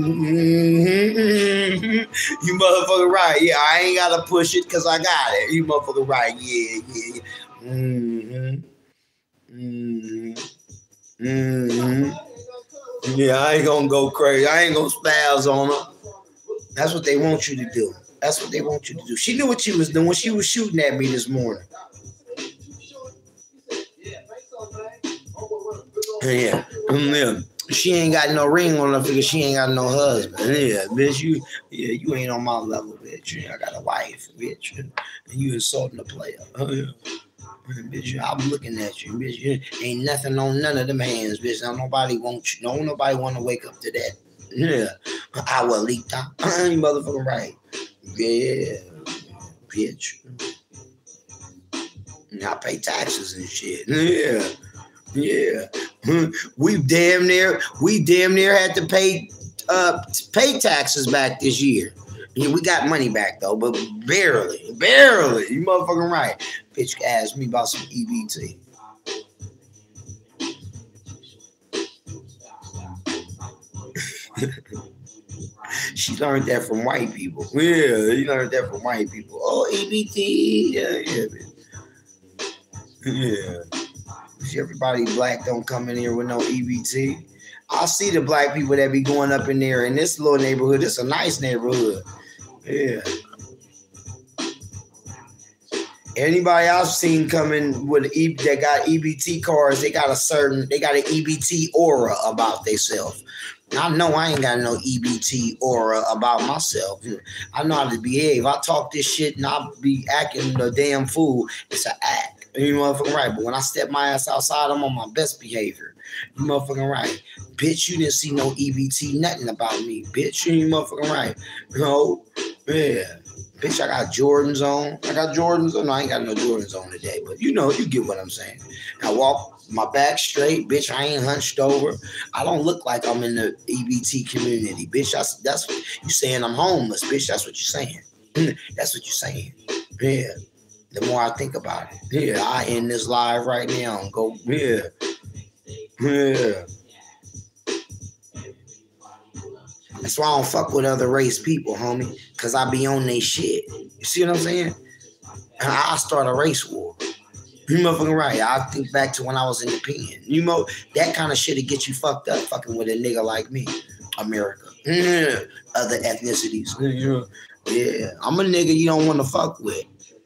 you motherfucker right. Yeah, I ain't gotta push it because I got it. You motherfucker right. Yeah, yeah, yeah. Mm-hmm. Mm-hmm. Mm-hmm. Yeah, I ain't gonna go crazy. I ain't gonna spaz on her. That's what they want you to do. That's what they want you to do. She knew what she was doing when she was shooting at me this morning. Yeah. Yeah. She ain't got no ring on her finger. She ain't got no husband. Yeah, bitch, you yeah, you ain't on my level, bitch. I got a wife, bitch, and you insulting a player. Oh, yeah. Bitch, I'm looking at you, bitch. You ain't nothing on none of them hands, bitch. Now nobody want you. No, nobody want to wake up to that. Yeah, Abuelita, you motherfucking right. Yeah, bitch. I pay taxes and shit. Yeah. Yeah, we damn near we damn near had to pay uh pay taxes back this year. Yeah, we got money back though, but barely, barely. You motherfucking right. Bitch asked me about some E B T. She learned that from white people. Yeah, you learned that from white people. Oh, E B T. Yeah, yeah, yeah. Everybody black don't come in here with no E B T. I see the black people that be going up in there in this little neighborhood. It's a nice neighborhood. Yeah. Anybody I've seen coming with E that got E B T cards, they got a certain, they got an E B T aura about themselves. I know I ain't got no E B T aura about myself. I know how to behave. I talk this shit and I be acting a damn fool. It's an act. You motherfucking right. But when I step my ass outside, I'm on my best behavior. You motherfucking right. Bitch, you didn't see no E B T, nothing about me. Bitch, you motherfucking right. You know? Yeah. Bitch, I got Jordans on. I got Jordans on. No, I ain't got no Jordans on today. But you know, you get what I'm saying. I walk my back straight. Bitch, I ain't hunched over. I don't look like I'm in the E B T community. Bitch, that's, that's what you saying I'm homeless. Bitch, that's what you're saying. That's what you're saying. Yeah. The more I think about it, yeah, I end this live right now and go, yeah, yeah. That's why I don't fuck with other race people, homie, because I be on they shit. You see what I'm saying? I start a race war. You motherfucking right. I think back to when I was in the pen. You know, that kind of shit to get you fucked up fucking with a nigga like me. America. Yeah. Other ethnicities. Yeah. Yeah. I'm a nigga you don't want to fuck with.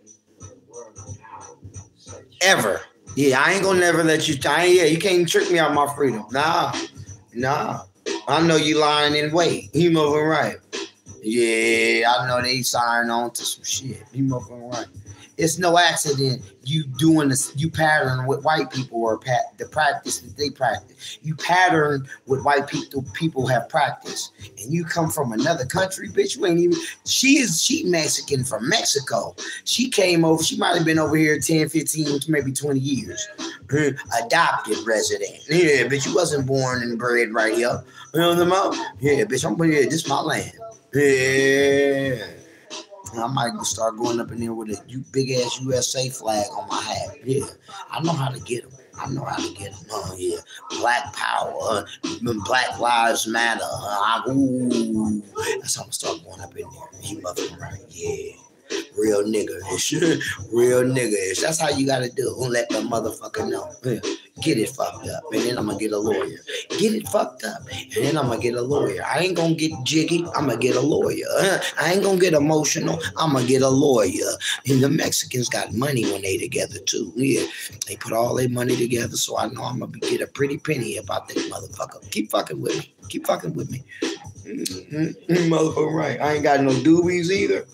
Ever. Yeah, I ain't gonna never let you tie. Yeah, you can't trick me out of my freedom. Nah. Nah. I know you lying in wait. You moving right. Yeah, I know they signing on to some shit. You moving right. It's no accident you doing this, you pattern with white people or pat the practice that they practice. You pattern with white people people have practiced. And you come from another country, bitch. You ain't even she is she Mexican from Mexico. She came over, she might have been over here ten, fifteen, maybe twenty years. Adopted resident. Yeah, bitch, you wasn't born and bred right here. You know what I'm saying? Yeah, bitch, I'm yeah, this is my land. Yeah. I might start going up in there with a big ass U S A flag on my hat. Yeah, I know how to get them. I know how to get them. Oh yeah, Black Power, uh, Black Lives Matter. Uh, ooh, that's how I'm gonna start going up in there. He motherfucking right. Yeah, real nigga-ish. Real nigga-ish. That's how you gotta do. Don't let the motherfucker know. Yeah. Get it fucked up, and then I'm gonna get a lawyer. Get it fucked up, and then I'm gonna get a lawyer. I ain't gonna get jiggy. I'm gonna get a lawyer. I ain't gonna get emotional. I'm gonna get a lawyer. And the Mexicans got money when they together too. Yeah, they put all their money together, so I know I'm gonna get a pretty penny about that motherfucker. Keep fucking with me. Keep fucking with me. Mm-hmm. Motherfucker, right? I ain't got no doobies either.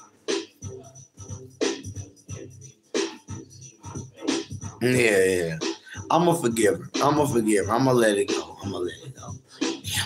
Yeah, yeah. I'm gonna forgive her. I'm gonna forgive her. I'm gonna let it go. I'm gonna let it go. Yeah,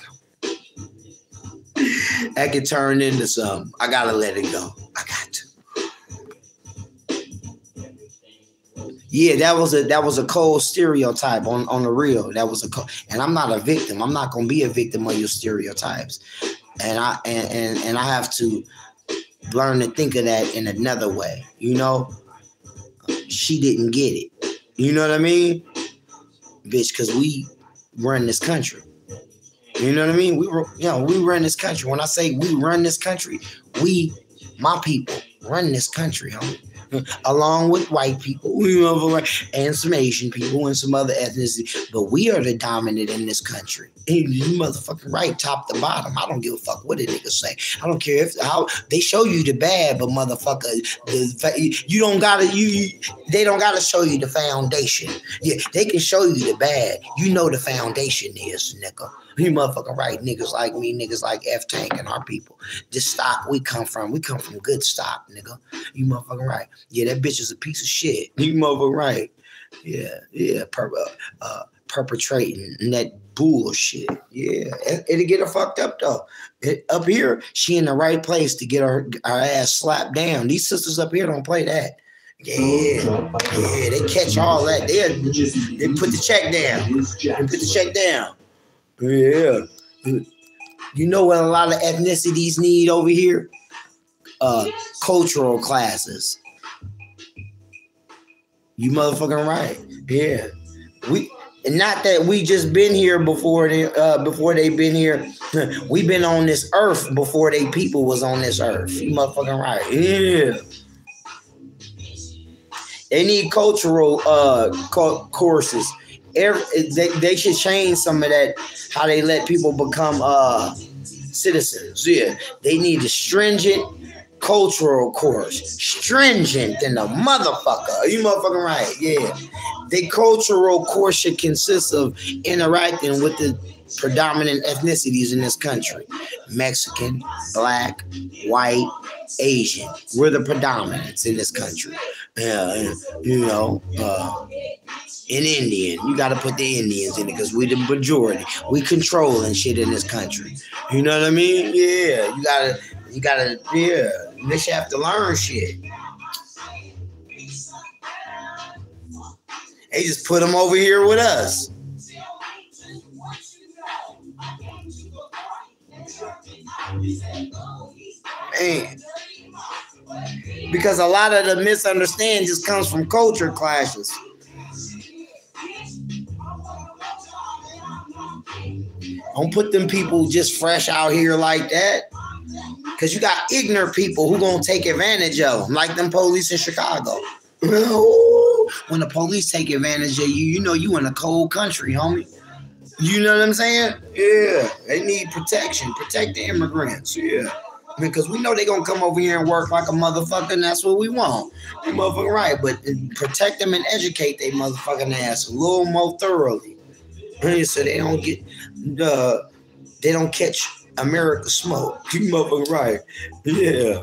that could turn into something. I gotta let it go. I got to. Yeah, that was a that was a cold stereotype on, on the real. That was a cold, and I'm not a victim. I'm not gonna be a victim of your stereotypes. And I and, and, and I have to learn to think of that in another way. You know, she didn't get it. You know what I mean? Bitch, because we run this country. You know what I mean? We you know, we run this country. When I say we run this country, we, my people, run this country, homie. along with white people, and some Asian people and some other ethnicities. But we are the dominant in this country. And you motherfucking right, top to bottom. I don't give a fuck what a nigga say. I don't care if how they show you the bad, but motherfucker, the, you don't gotta you, you. They don't gotta show you the foundation. Yeah, they can show you the bad. You know the foundation is, nigga. You motherfucking right, niggas like me, niggas like F Tank and our people. This stock we come from, we come from good stock, nigga. You motherfucking right. Yeah, that bitch is a piece of shit. You motherfucking right. Yeah, yeah, per, uh, uh, perpetrating that bullshit. Yeah, it, it'll get her fucked up though. It, up here, she in the right place to get her, her ass slapped down. These sisters up here don't play that. Yeah, yeah, they catch all that. They, they put the check down. They put the check down. Yeah. You know what a lot of ethnicities need over here? Uh, cultural classes. You motherfucking right. Yeah. We and not that we just been here before they uh before they been here. We been on this earth before they people was on this earth. You motherfucking right. Yeah. They need cultural uh co- courses. Every, they, they should change some of that, how they let people become uh citizens. Yeah, they need a stringent cultural course. Stringent than the motherfucker. You motherfucking right. Yeah. The cultural course should consist of interacting with the predominant ethnicities in this country. Mexican, black, white, Asian. We're the predominants in this country. Yeah, you know, uh in Indian, you got to put the Indians in it because we the majority. We controlling shit in this country. You know what I mean? Yeah, you gotta, you gotta, yeah. They should have to learn shit. They just put them over here with us. Man. Because a lot of the misunderstanding just comes from culture clashes. Don't put them people just fresh out here like that. Because you got ignorant people who going to take advantage of them, like them police in Chicago. When the police take advantage of you, you know you in a cold country, homie. You know what I'm saying? Yeah. They need protection. Protect the immigrants. Yeah. Because we know they're going to come over here and work like a motherfucker, and that's what we want. They motherfucking right. But protect them and educate their motherfucking ass a little more thoroughly. So they don't get, uh, they don't catch America smoke. You motherfucking right. Yeah.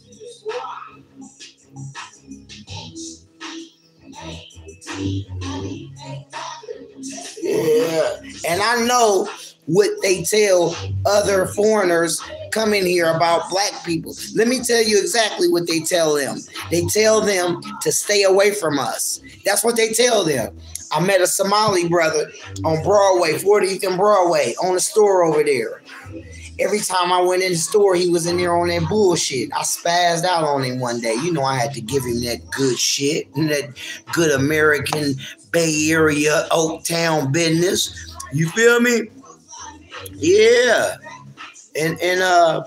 Yeah. And I know what they tell other foreigners coming here about black people. Let me tell you exactly what they tell them. They tell them to stay away from us. That's what they tell them. I met a Somali brother on Broadway, fortieth and Broadway, on the store over there. Every time I went in the store, he was in there on that bullshit. I spazzed out on him one day. You know, I had to give him that good shit, that good American Bay Area, Oaktown business. You feel me? Yeah. And, and, uh,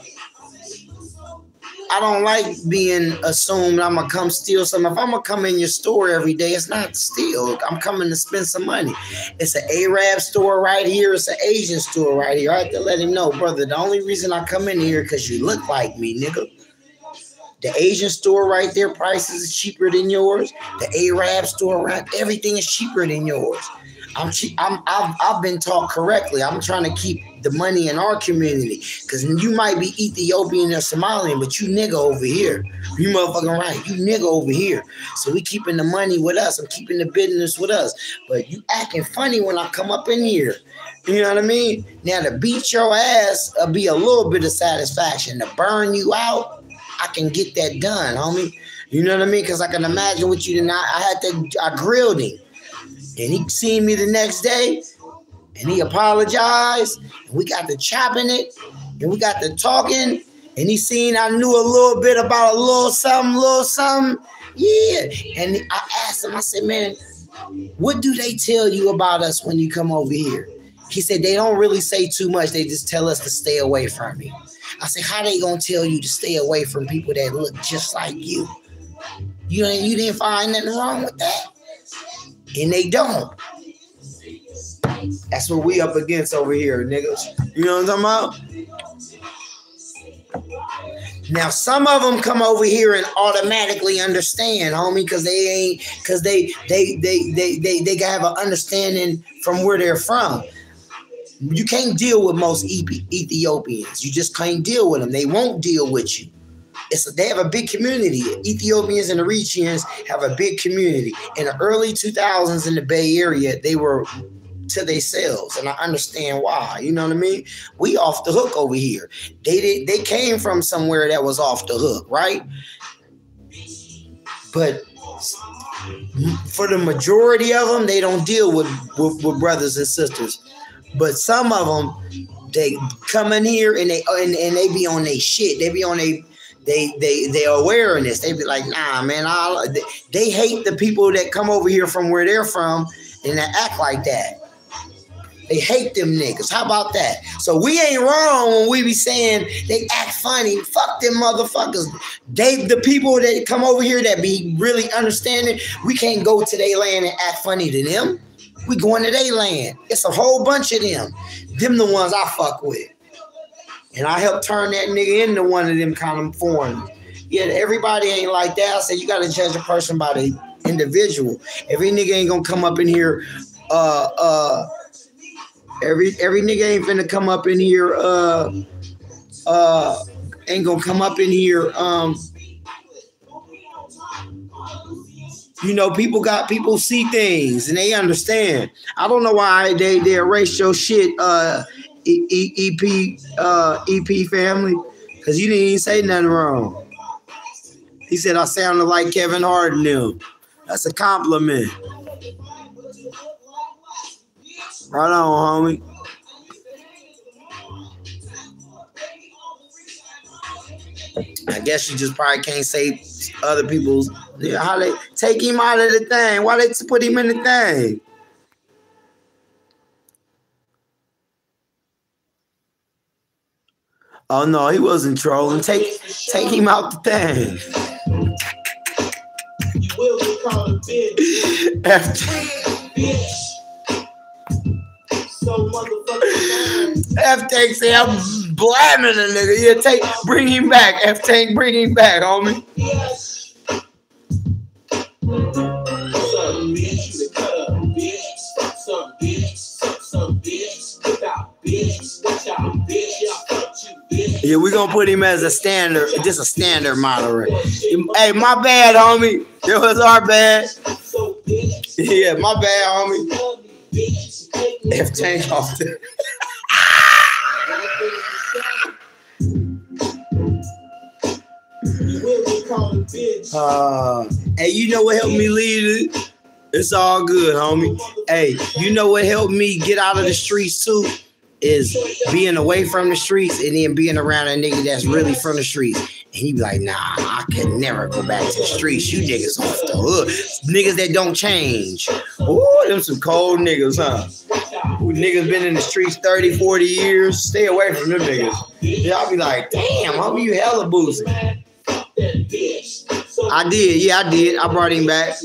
I don't like being assumed I'm going to come steal something. If I'm going to come in your store every day, it's not to steal. I'm coming to spend some money. It's an Arab store right here. It's an Asian store right here. I have to let him know, brother, the only reason I come in here because you look like me, nigga. The Asian store right there, prices is cheaper than yours. The Arab store, right, everything is cheaper than yours. I'm, I'm, I've, I've been taught correctly. I'm trying to keep the money in our community because you might be Ethiopian or Somalian, but you nigga over here. You motherfucking right. You nigga over here. So we keeping the money with us. I'm keeping the business with us. But you acting funny when I come up in here. You know what I mean? Now to beat your ass will be a little bit of satisfaction. To burn you out, I can get that done, homie. You know what I mean? Because I can imagine what you did not. I had to, I grilled him. And he seen me the next day, and he apologized, and we got to chopping it, and we got to talking, and he seen I knew a little bit about a little something, little something. Yeah. And I asked him, I said, man, what do they tell you about us when you come over here? He said, they don't really say too much. They just tell us to stay away from you. I said, how they gonna tell you to stay away from people that look just like you? You ain't you didn't find nothing wrong with that. And they don't. That's what we up against over here, niggas. You know what I'm talking about? Now, some of them come over here and automatically understand, homie, because they ain't, because they, they, they, they, they, they have an understanding from where they're from. You can't deal with most Ethiopians. You just can't deal with them. They won't deal with you. It's a, they have a big community. Ethiopians and Eritreans have a big community. In the early two thousands in the Bay Area, they were to themselves, and I understand why. You know what I mean? We off the hook over here. They did. They came from somewhere that was off the hook, right? But for the majority of them, they don't deal with, with, with brothers and sisters. But some of them, they come in here and they and, and they be on their shit. They be on their They they they are aware of this. They be like, nah, man. I, they, they hate the people that come over here from where they're from and that act like that. They hate them niggas. How about that? So we ain't wrong when we be saying they act funny. Fuck them motherfuckers. They the people that come over here that be really understanding. We can't go to their land and act funny to them. We going to their land. It's a whole bunch of them. Them the ones I fuck with. And I helped turn that nigga into one of them kind of foreigners. Yeah, everybody ain't like that. I said you gotta judge a person by the individual. Every nigga ain't gonna come up in here. Uh, uh, every every nigga ain't finna come up in here. Uh, uh, ain't gonna come up in here. Um, you know, people got people see things and they understand. I don't know why they they erase your shit. Uh. E- e- EP uh, E P family, because you didn't even say nothing wrong. He said I sounded like Kevin Hart and them. That's a compliment. Right on, homie. I guess you just probably can't say other people's. Yeah, how they take him out of the thing? Why they put him in the thing? Oh no, he wasn't trolling. Take take him out the thing. You will be called a bitch. Bitch. So motherfucking F Tank say I'm blamming a nigga. Yeah, take bring him back. F Tank, bring him back, homie. Yes. What's up, bitch? You the cut up, bitch. What's up, bitch? What's up, bitch? Look out, bitch. Watch out, bitch. Yeah, fuck you, bitch. Yeah, we gonna put him as a standard, just a standard moderator. Hey, my bad, homie. It was our bad. Yeah, my bad, homie. F Tank off there. Uh, hey, you know what helped me lead it? It's all good, homie. Hey, you know what helped me get out of the streets too? Is being away from the streets and then being around a nigga that's really from the streets. And he be like, nah, I can never go back to the streets. You niggas off the hood. Niggas that don't change. Ooh, them some cold niggas, huh? Who niggas been in the streets thirty, forty years. Stay away from them niggas. Yeah, I'll be like, damn, homie, you hella boozing. I did, yeah, I did. I brought him back.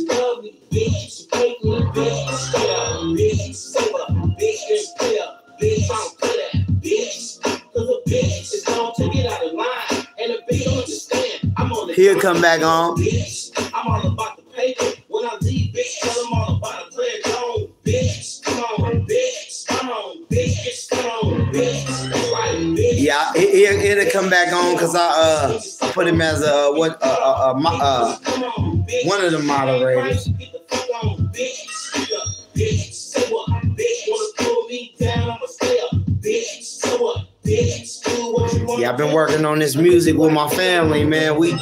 He'll come back on. I'm all about the paper. When I leave, bitch, tell them all about the player. Come on, bitch. Come on, bitch. Come on, bitch. Come on, bitch. Yeah, he'll, he'll come back on because I uh I put him as a what uh, uh, uh, uh one of the moderators. Yeah, I've been working on this music with my family, man. We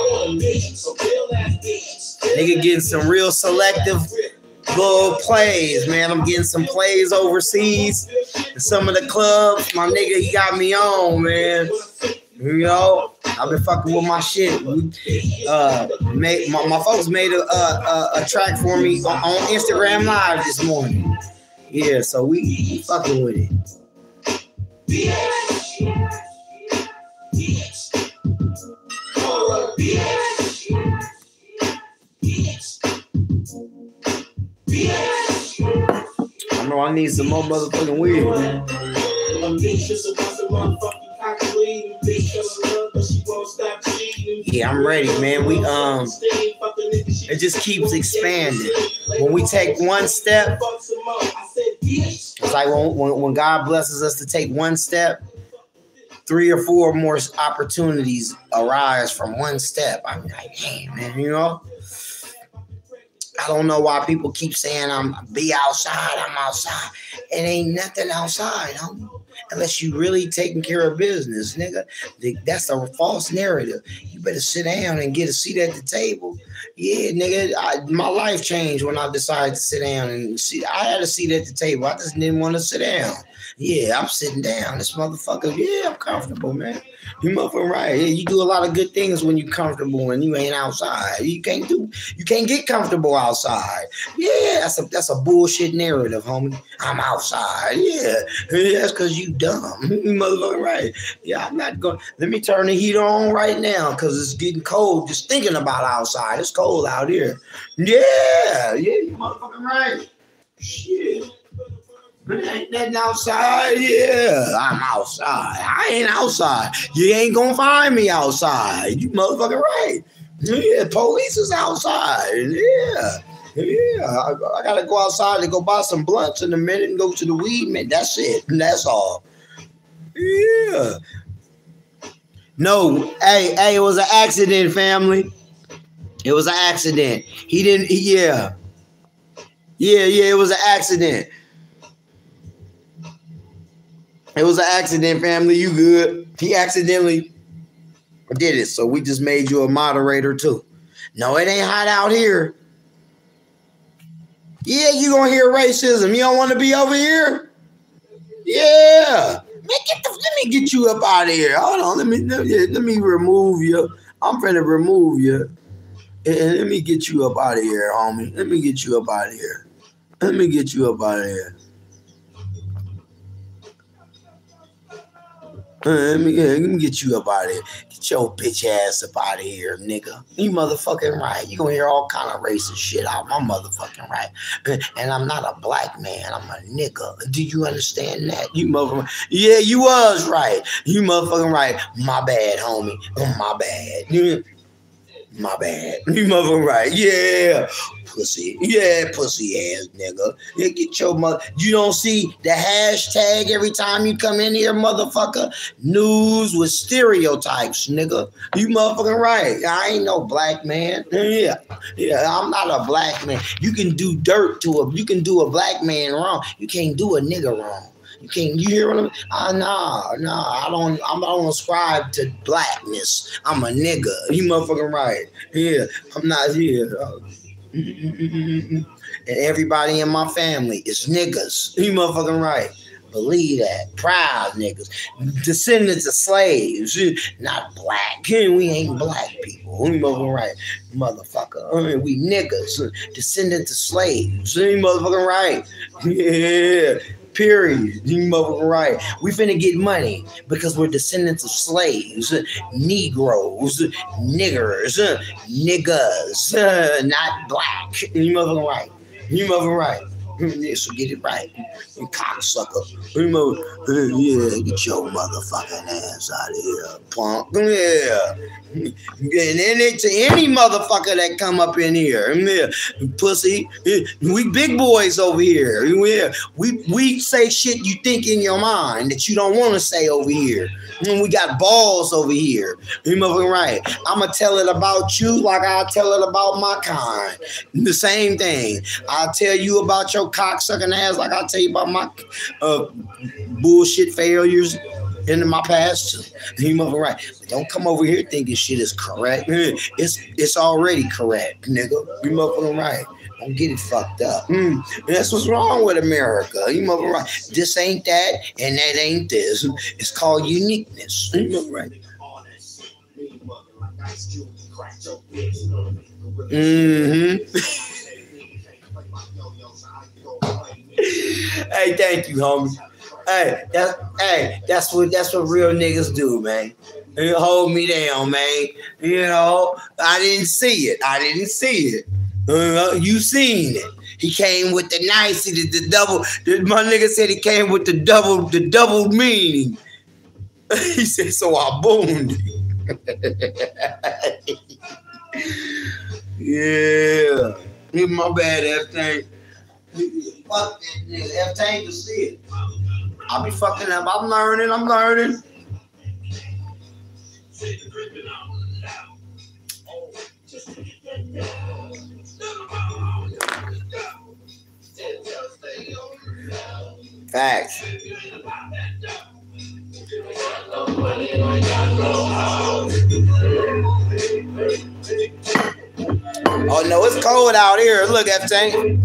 nigga getting some real selective little plays, man. I'm getting some plays overseas in some of the clubs. My nigga, he got me on, man. You know, I've been fucking with my shit. Uh, made, my, my folks made a, a, a track for me on, on Instagram Live this morning. Yeah, so we, we fucking with it. I need some more motherfucking weed, man. Yeah, I'm ready, man. We um, it just keeps expanding. When we take one step, it's like when, when, when God blesses us to take one step, three or four more opportunities arise from one step. I'm like, damn, man, you know? I don't know why people keep saying I'm be outside, I'm outside. It ain't nothing outside, homie. Unless you really taking care of business, nigga. That's a false narrative. You better sit down and get a seat at the table. Yeah, nigga, I, my life changed when I decided to sit down and see. I had a seat at the table. I just didn't want to sit down. Yeah, I'm sitting down. This motherfucker, yeah, I'm comfortable, man. You motherfucking right. Yeah, you do a lot of good things when you comfortable and you ain't outside. You can't do, you can't get comfortable outside. Yeah, that's a that's a bullshit narrative, homie. I'm outside. Yeah, yeah that's because you dumb. You motherfucking right. Yeah, I'm not going. Let me turn the heater on right now because it's getting cold. Just thinking about outside. It's cold out here. Yeah, yeah, you motherfucking right. Shit. Ain't nothing outside? Yeah, I'm outside. I ain't outside. You ain't gonna find me outside. You motherfucking right. Yeah, police is outside. Yeah, yeah. I, I gotta go outside to go buy some blunts in a minute and go to the weed man. That's it. And that's all. Yeah. No, hey, hey, it was an accident, family. It was an accident. He didn't. He, yeah, yeah, yeah. It was an accident. It was an accident, family. You good? He accidentally did it, so we just made you a moderator too. No, it ain't hot out here. Yeah, you gonna hear racism. You don't want to be over here? Yeah. Man, get the, let me get you up out of here. Hold on, let me let me, let me remove you. I'm finna remove you. And let me get you up out of here, homie. Let me get you up out of here. Let me get you up out of here. Uh, let, me, yeah, let me get you up out of here. Get your bitch ass up out of here, nigga. You motherfucking right. You gonna hear all kind of racist shit out. My motherfucking right. And I'm not a black man. I'm a nigga. Do you understand that? You motherfucking yeah, you was right. You motherfucking right. My bad, homie. My bad. You, my bad. You motherfucking right. Yeah. Pussy. Yeah, pussy ass nigga. Yeah, get your mother. You don't see the hashtag every time you come in here, motherfucker? News with stereotypes, nigga. You motherfucking right. I ain't no black man. Yeah. Yeah, I'm not a black man. You can do dirt to a, you can do a black man wrong. You can't do a nigga wrong. You can't, you hear what I'm, uh, nah, nah, I don't, I don't ascribe to blackness. I'm a nigga. You motherfucking right. Yeah, I'm not here. Uh, And everybody in my family is niggas. You motherfucking right. Believe that. Proud niggas. Descendants of slaves. Not black. We ain't black people. You motherfucking right. Motherfucker. I mean, we niggas. Descendants of slaves. You motherfucking right. Yeah. Period. You motherfucking right. We finna get money because we're descendants of slaves, Negroes, niggers, niggas, uh, not black. You motherfucking right. You motherfucking right. Yeah, so get it right. You cocksucker. You mother, yeah, get your motherfucking ass out of here, punk. Yeah. And then it to any motherfucker that come up in here. Yeah. Pussy. We big boys over here. Yeah. We we say shit you think in your mind that you don't want to say over here. And we got balls over here. You motherfucking right. I'ma tell it about you like I tell it about my kind. The same thing. I'll tell you about your cocksucking ass like I'll tell you about my uh, bullshit failures in my past too. You motherfucking right. But don't come over here thinking shit is correct. It's it's already correct, nigga. You motherfucking right. Don't get it fucked up. Mm, that's what's wrong with America. You motherfucking right. This ain't that, and that ain't this. It's called uniqueness. You motherfucking right. Mm-hmm. Hey, thank you, homie. Hey, that's hey, that's what that's what real niggas do, man. You hold me down, man. You know, I didn't see it. I didn't see it. Uh, you seen it. He came with the nice, the, the double. The, my nigga said he came with the double, the double meaning. He said, so I boomed. Yeah. My bad, F-Tank. Fuck that nigga. F-Tank is it. I'll be fucking up. I'm learning. I'm learning. Facts. Oh no, it's cold out here. Look, F-Tank.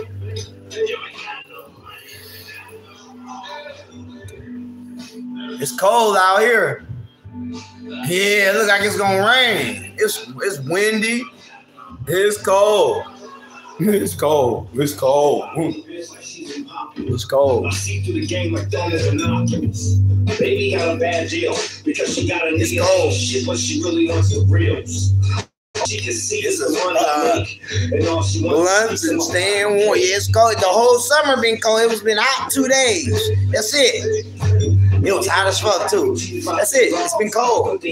It's cold out here. Yeah, it looks like it's gonna rain. It's it's windy. It's cold. It's cold. It's cold. It's cold. I see through the game like thumbs and binoculars. Baby got a bad deal because she got a nigga old shit, but she really wants the reals. She can see it's a one uh, and all she wants and staying warm. Yeah, it's cold. The whole summer been cold. It was been hot two days. That's it. It was hot as fuck too. That's it. It's been cold.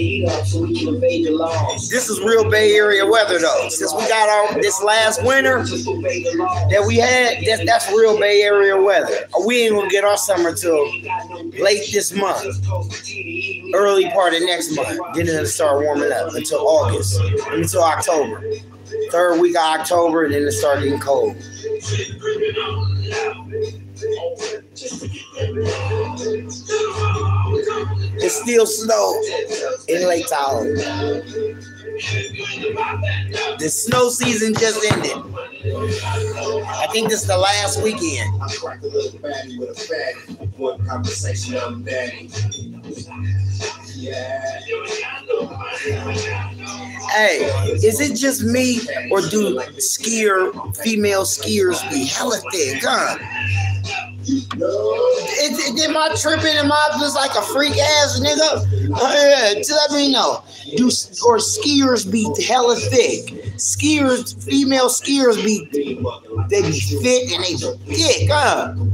This is real Bay Area weather though. Since we got our this last winter that we had, that's that's real Bay Area weather. We ain't gonna get our summer till late this month, early part of next month. Then it'll start warming up until August, until October. Third week of October, and then it start getting cold. It's still snow in Lake Tahoe. The snow season just ended. I think this is the last weekend. I cracked a little baddie with a fatty. One conversation on daddy. Yeah. Hey, is it just me or do skier female skiers be hella thick, huh? Is, is, am I tripping? Am I just like a freak ass nigga? Uh, yeah, just let me know. Do or skiers be hella thick? Skiers, female skiers be they be fit and they be thick, huh? The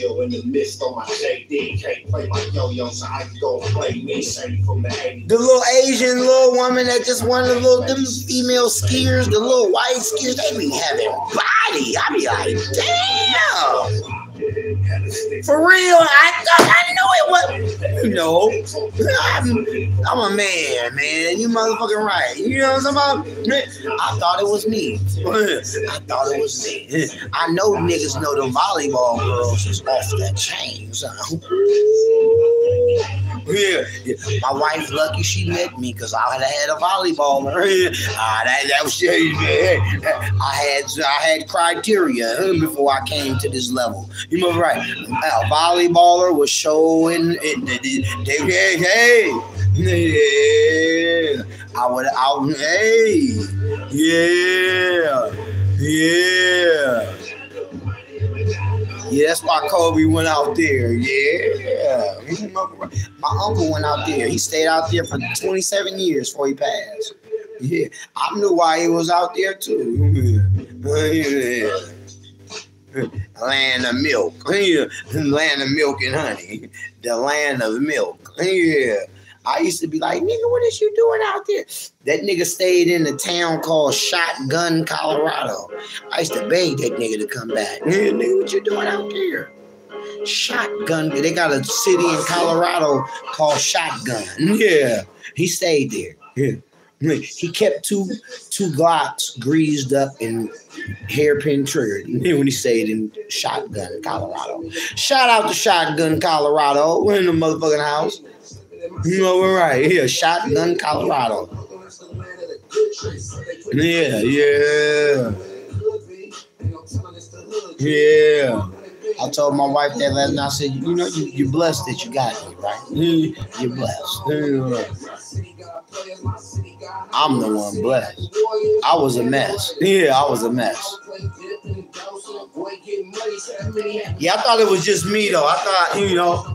little Asian little woman that just wanted a little them female skiers, the little white skiers, they be having body. I be like, damn. For real, I thought I knew it was. No, I'm, I'm a man, man. You motherfucking right. You know what I'm talking about? I thought it was me. I thought it was me. I know niggas know the volleyball girls is off the chain. So. Yeah, yeah, my wife lucky she met me because I had had a volleyball. Ah, that, that was shit. I had I had criteria before I came to this level. You know right? A volleyballer was showing it. Hey, hey, yeah. I would out. Hey, yeah, yeah. Yeah, that's why Kobe went out there. Yeah. My uncle went out there. He stayed out there for twenty-seven years before he passed. Yeah. I knew why he was out there too. Yeah. Land of milk. Yeah. Land of milk and honey. The land of milk. Yeah. I used to be like, nigga, what is you doing out there? That nigga stayed in a town called Shotgun, Colorado. I used to beg that nigga to come back. Yeah, nigga, what you doing out there? Shotgun. They got a city in Colorado called Shotgun. Yeah. He stayed there. Yeah. He kept two two Glocks greased up and hairpin triggered when he stayed in Shotgun, Colorado. Shout out to Shotgun, Colorado. We're in the motherfucking house. You know, we're right here, Shotgun, Colorado. Yeah, yeah. Yeah. I told my wife that last night. I said, you know, you, you're blessed that you got me, right? You're blessed. I'm the one blessed. I was a mess. Yeah, I was a mess. Yeah, I thought it was just me, though. I thought, you know.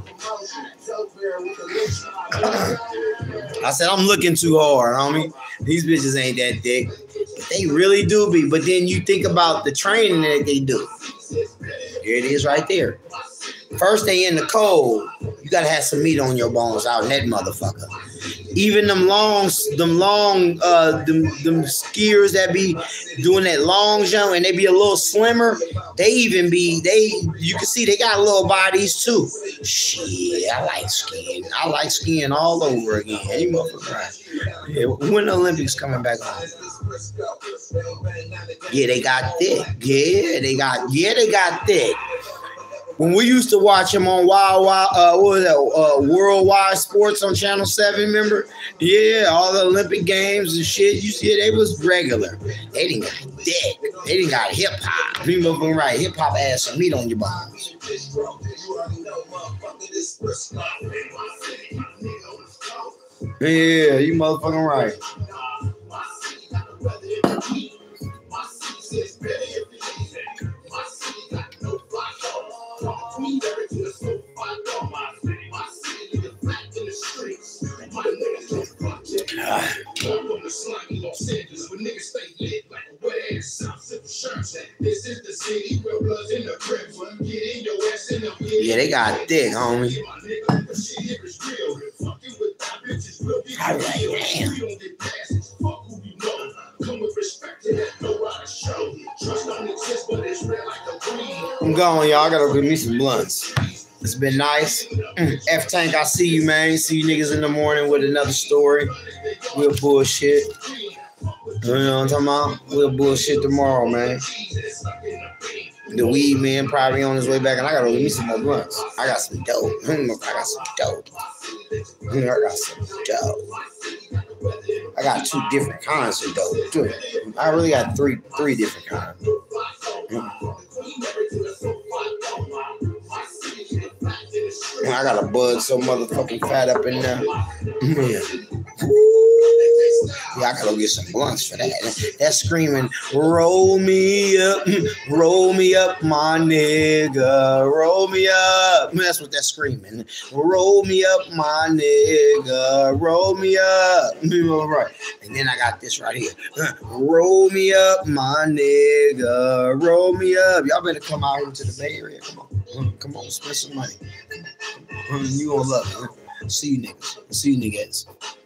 I said, I'm looking too hard, homie. These bitches ain't that thick. They really do be. But then you think about the training that they do. Here it is right there. First they in the cold. You gotta have some meat on your bones out in that motherfucker. Even them long, them long, uh, them, them skiers that be doing that long jump and they be a little slimmer. They even be, they, you can see they got little bodies too. Shit, I like skiing. I like skiing all over again. You motherfucker right. Yeah, when the Olympics coming back on? Yeah, they got thick. Yeah, they got, yeah, they got thick. When we used to watch them on Wild Wild, uh, what was that, uh, Worldwide Sports on Channel seven, remember? Yeah, all the Olympic games and shit. You see, they was regular. They didn't got thick. They didn't got hip hop. You motherfucking right. Hip hop ass some meat on your bones. Yeah, you motherfucking right. Yeah, they got thick, homie. I'm like, damn. I'm going, y'all. I gotta give me some blunts. It's been nice. F Tank, I see you, man. See you niggas in the morning with another story. We'll bullshit. You know what I'm talking about? We'll bullshit tomorrow, man. The weed man probably on his way back, and I gotta give me some more blunts. I got some dope. I got some dope. I got some dope. I got two different kinds of dope, too. I really got three, three different kinds. I got a bud so motherfucking fat up in there. Yeah. Yeah, I gotta go get some blunts for that. That's screaming, roll me up, roll me up, my nigga, roll me up. That's what that's screaming. Roll me up, my nigga, roll me up. All right. And then I got this right here. Roll me up, my nigga, roll me up. Y'all better come out here to the Bay Area. Come on. Come on, spend some money. You gonna love it. See you niggas. See you niggas.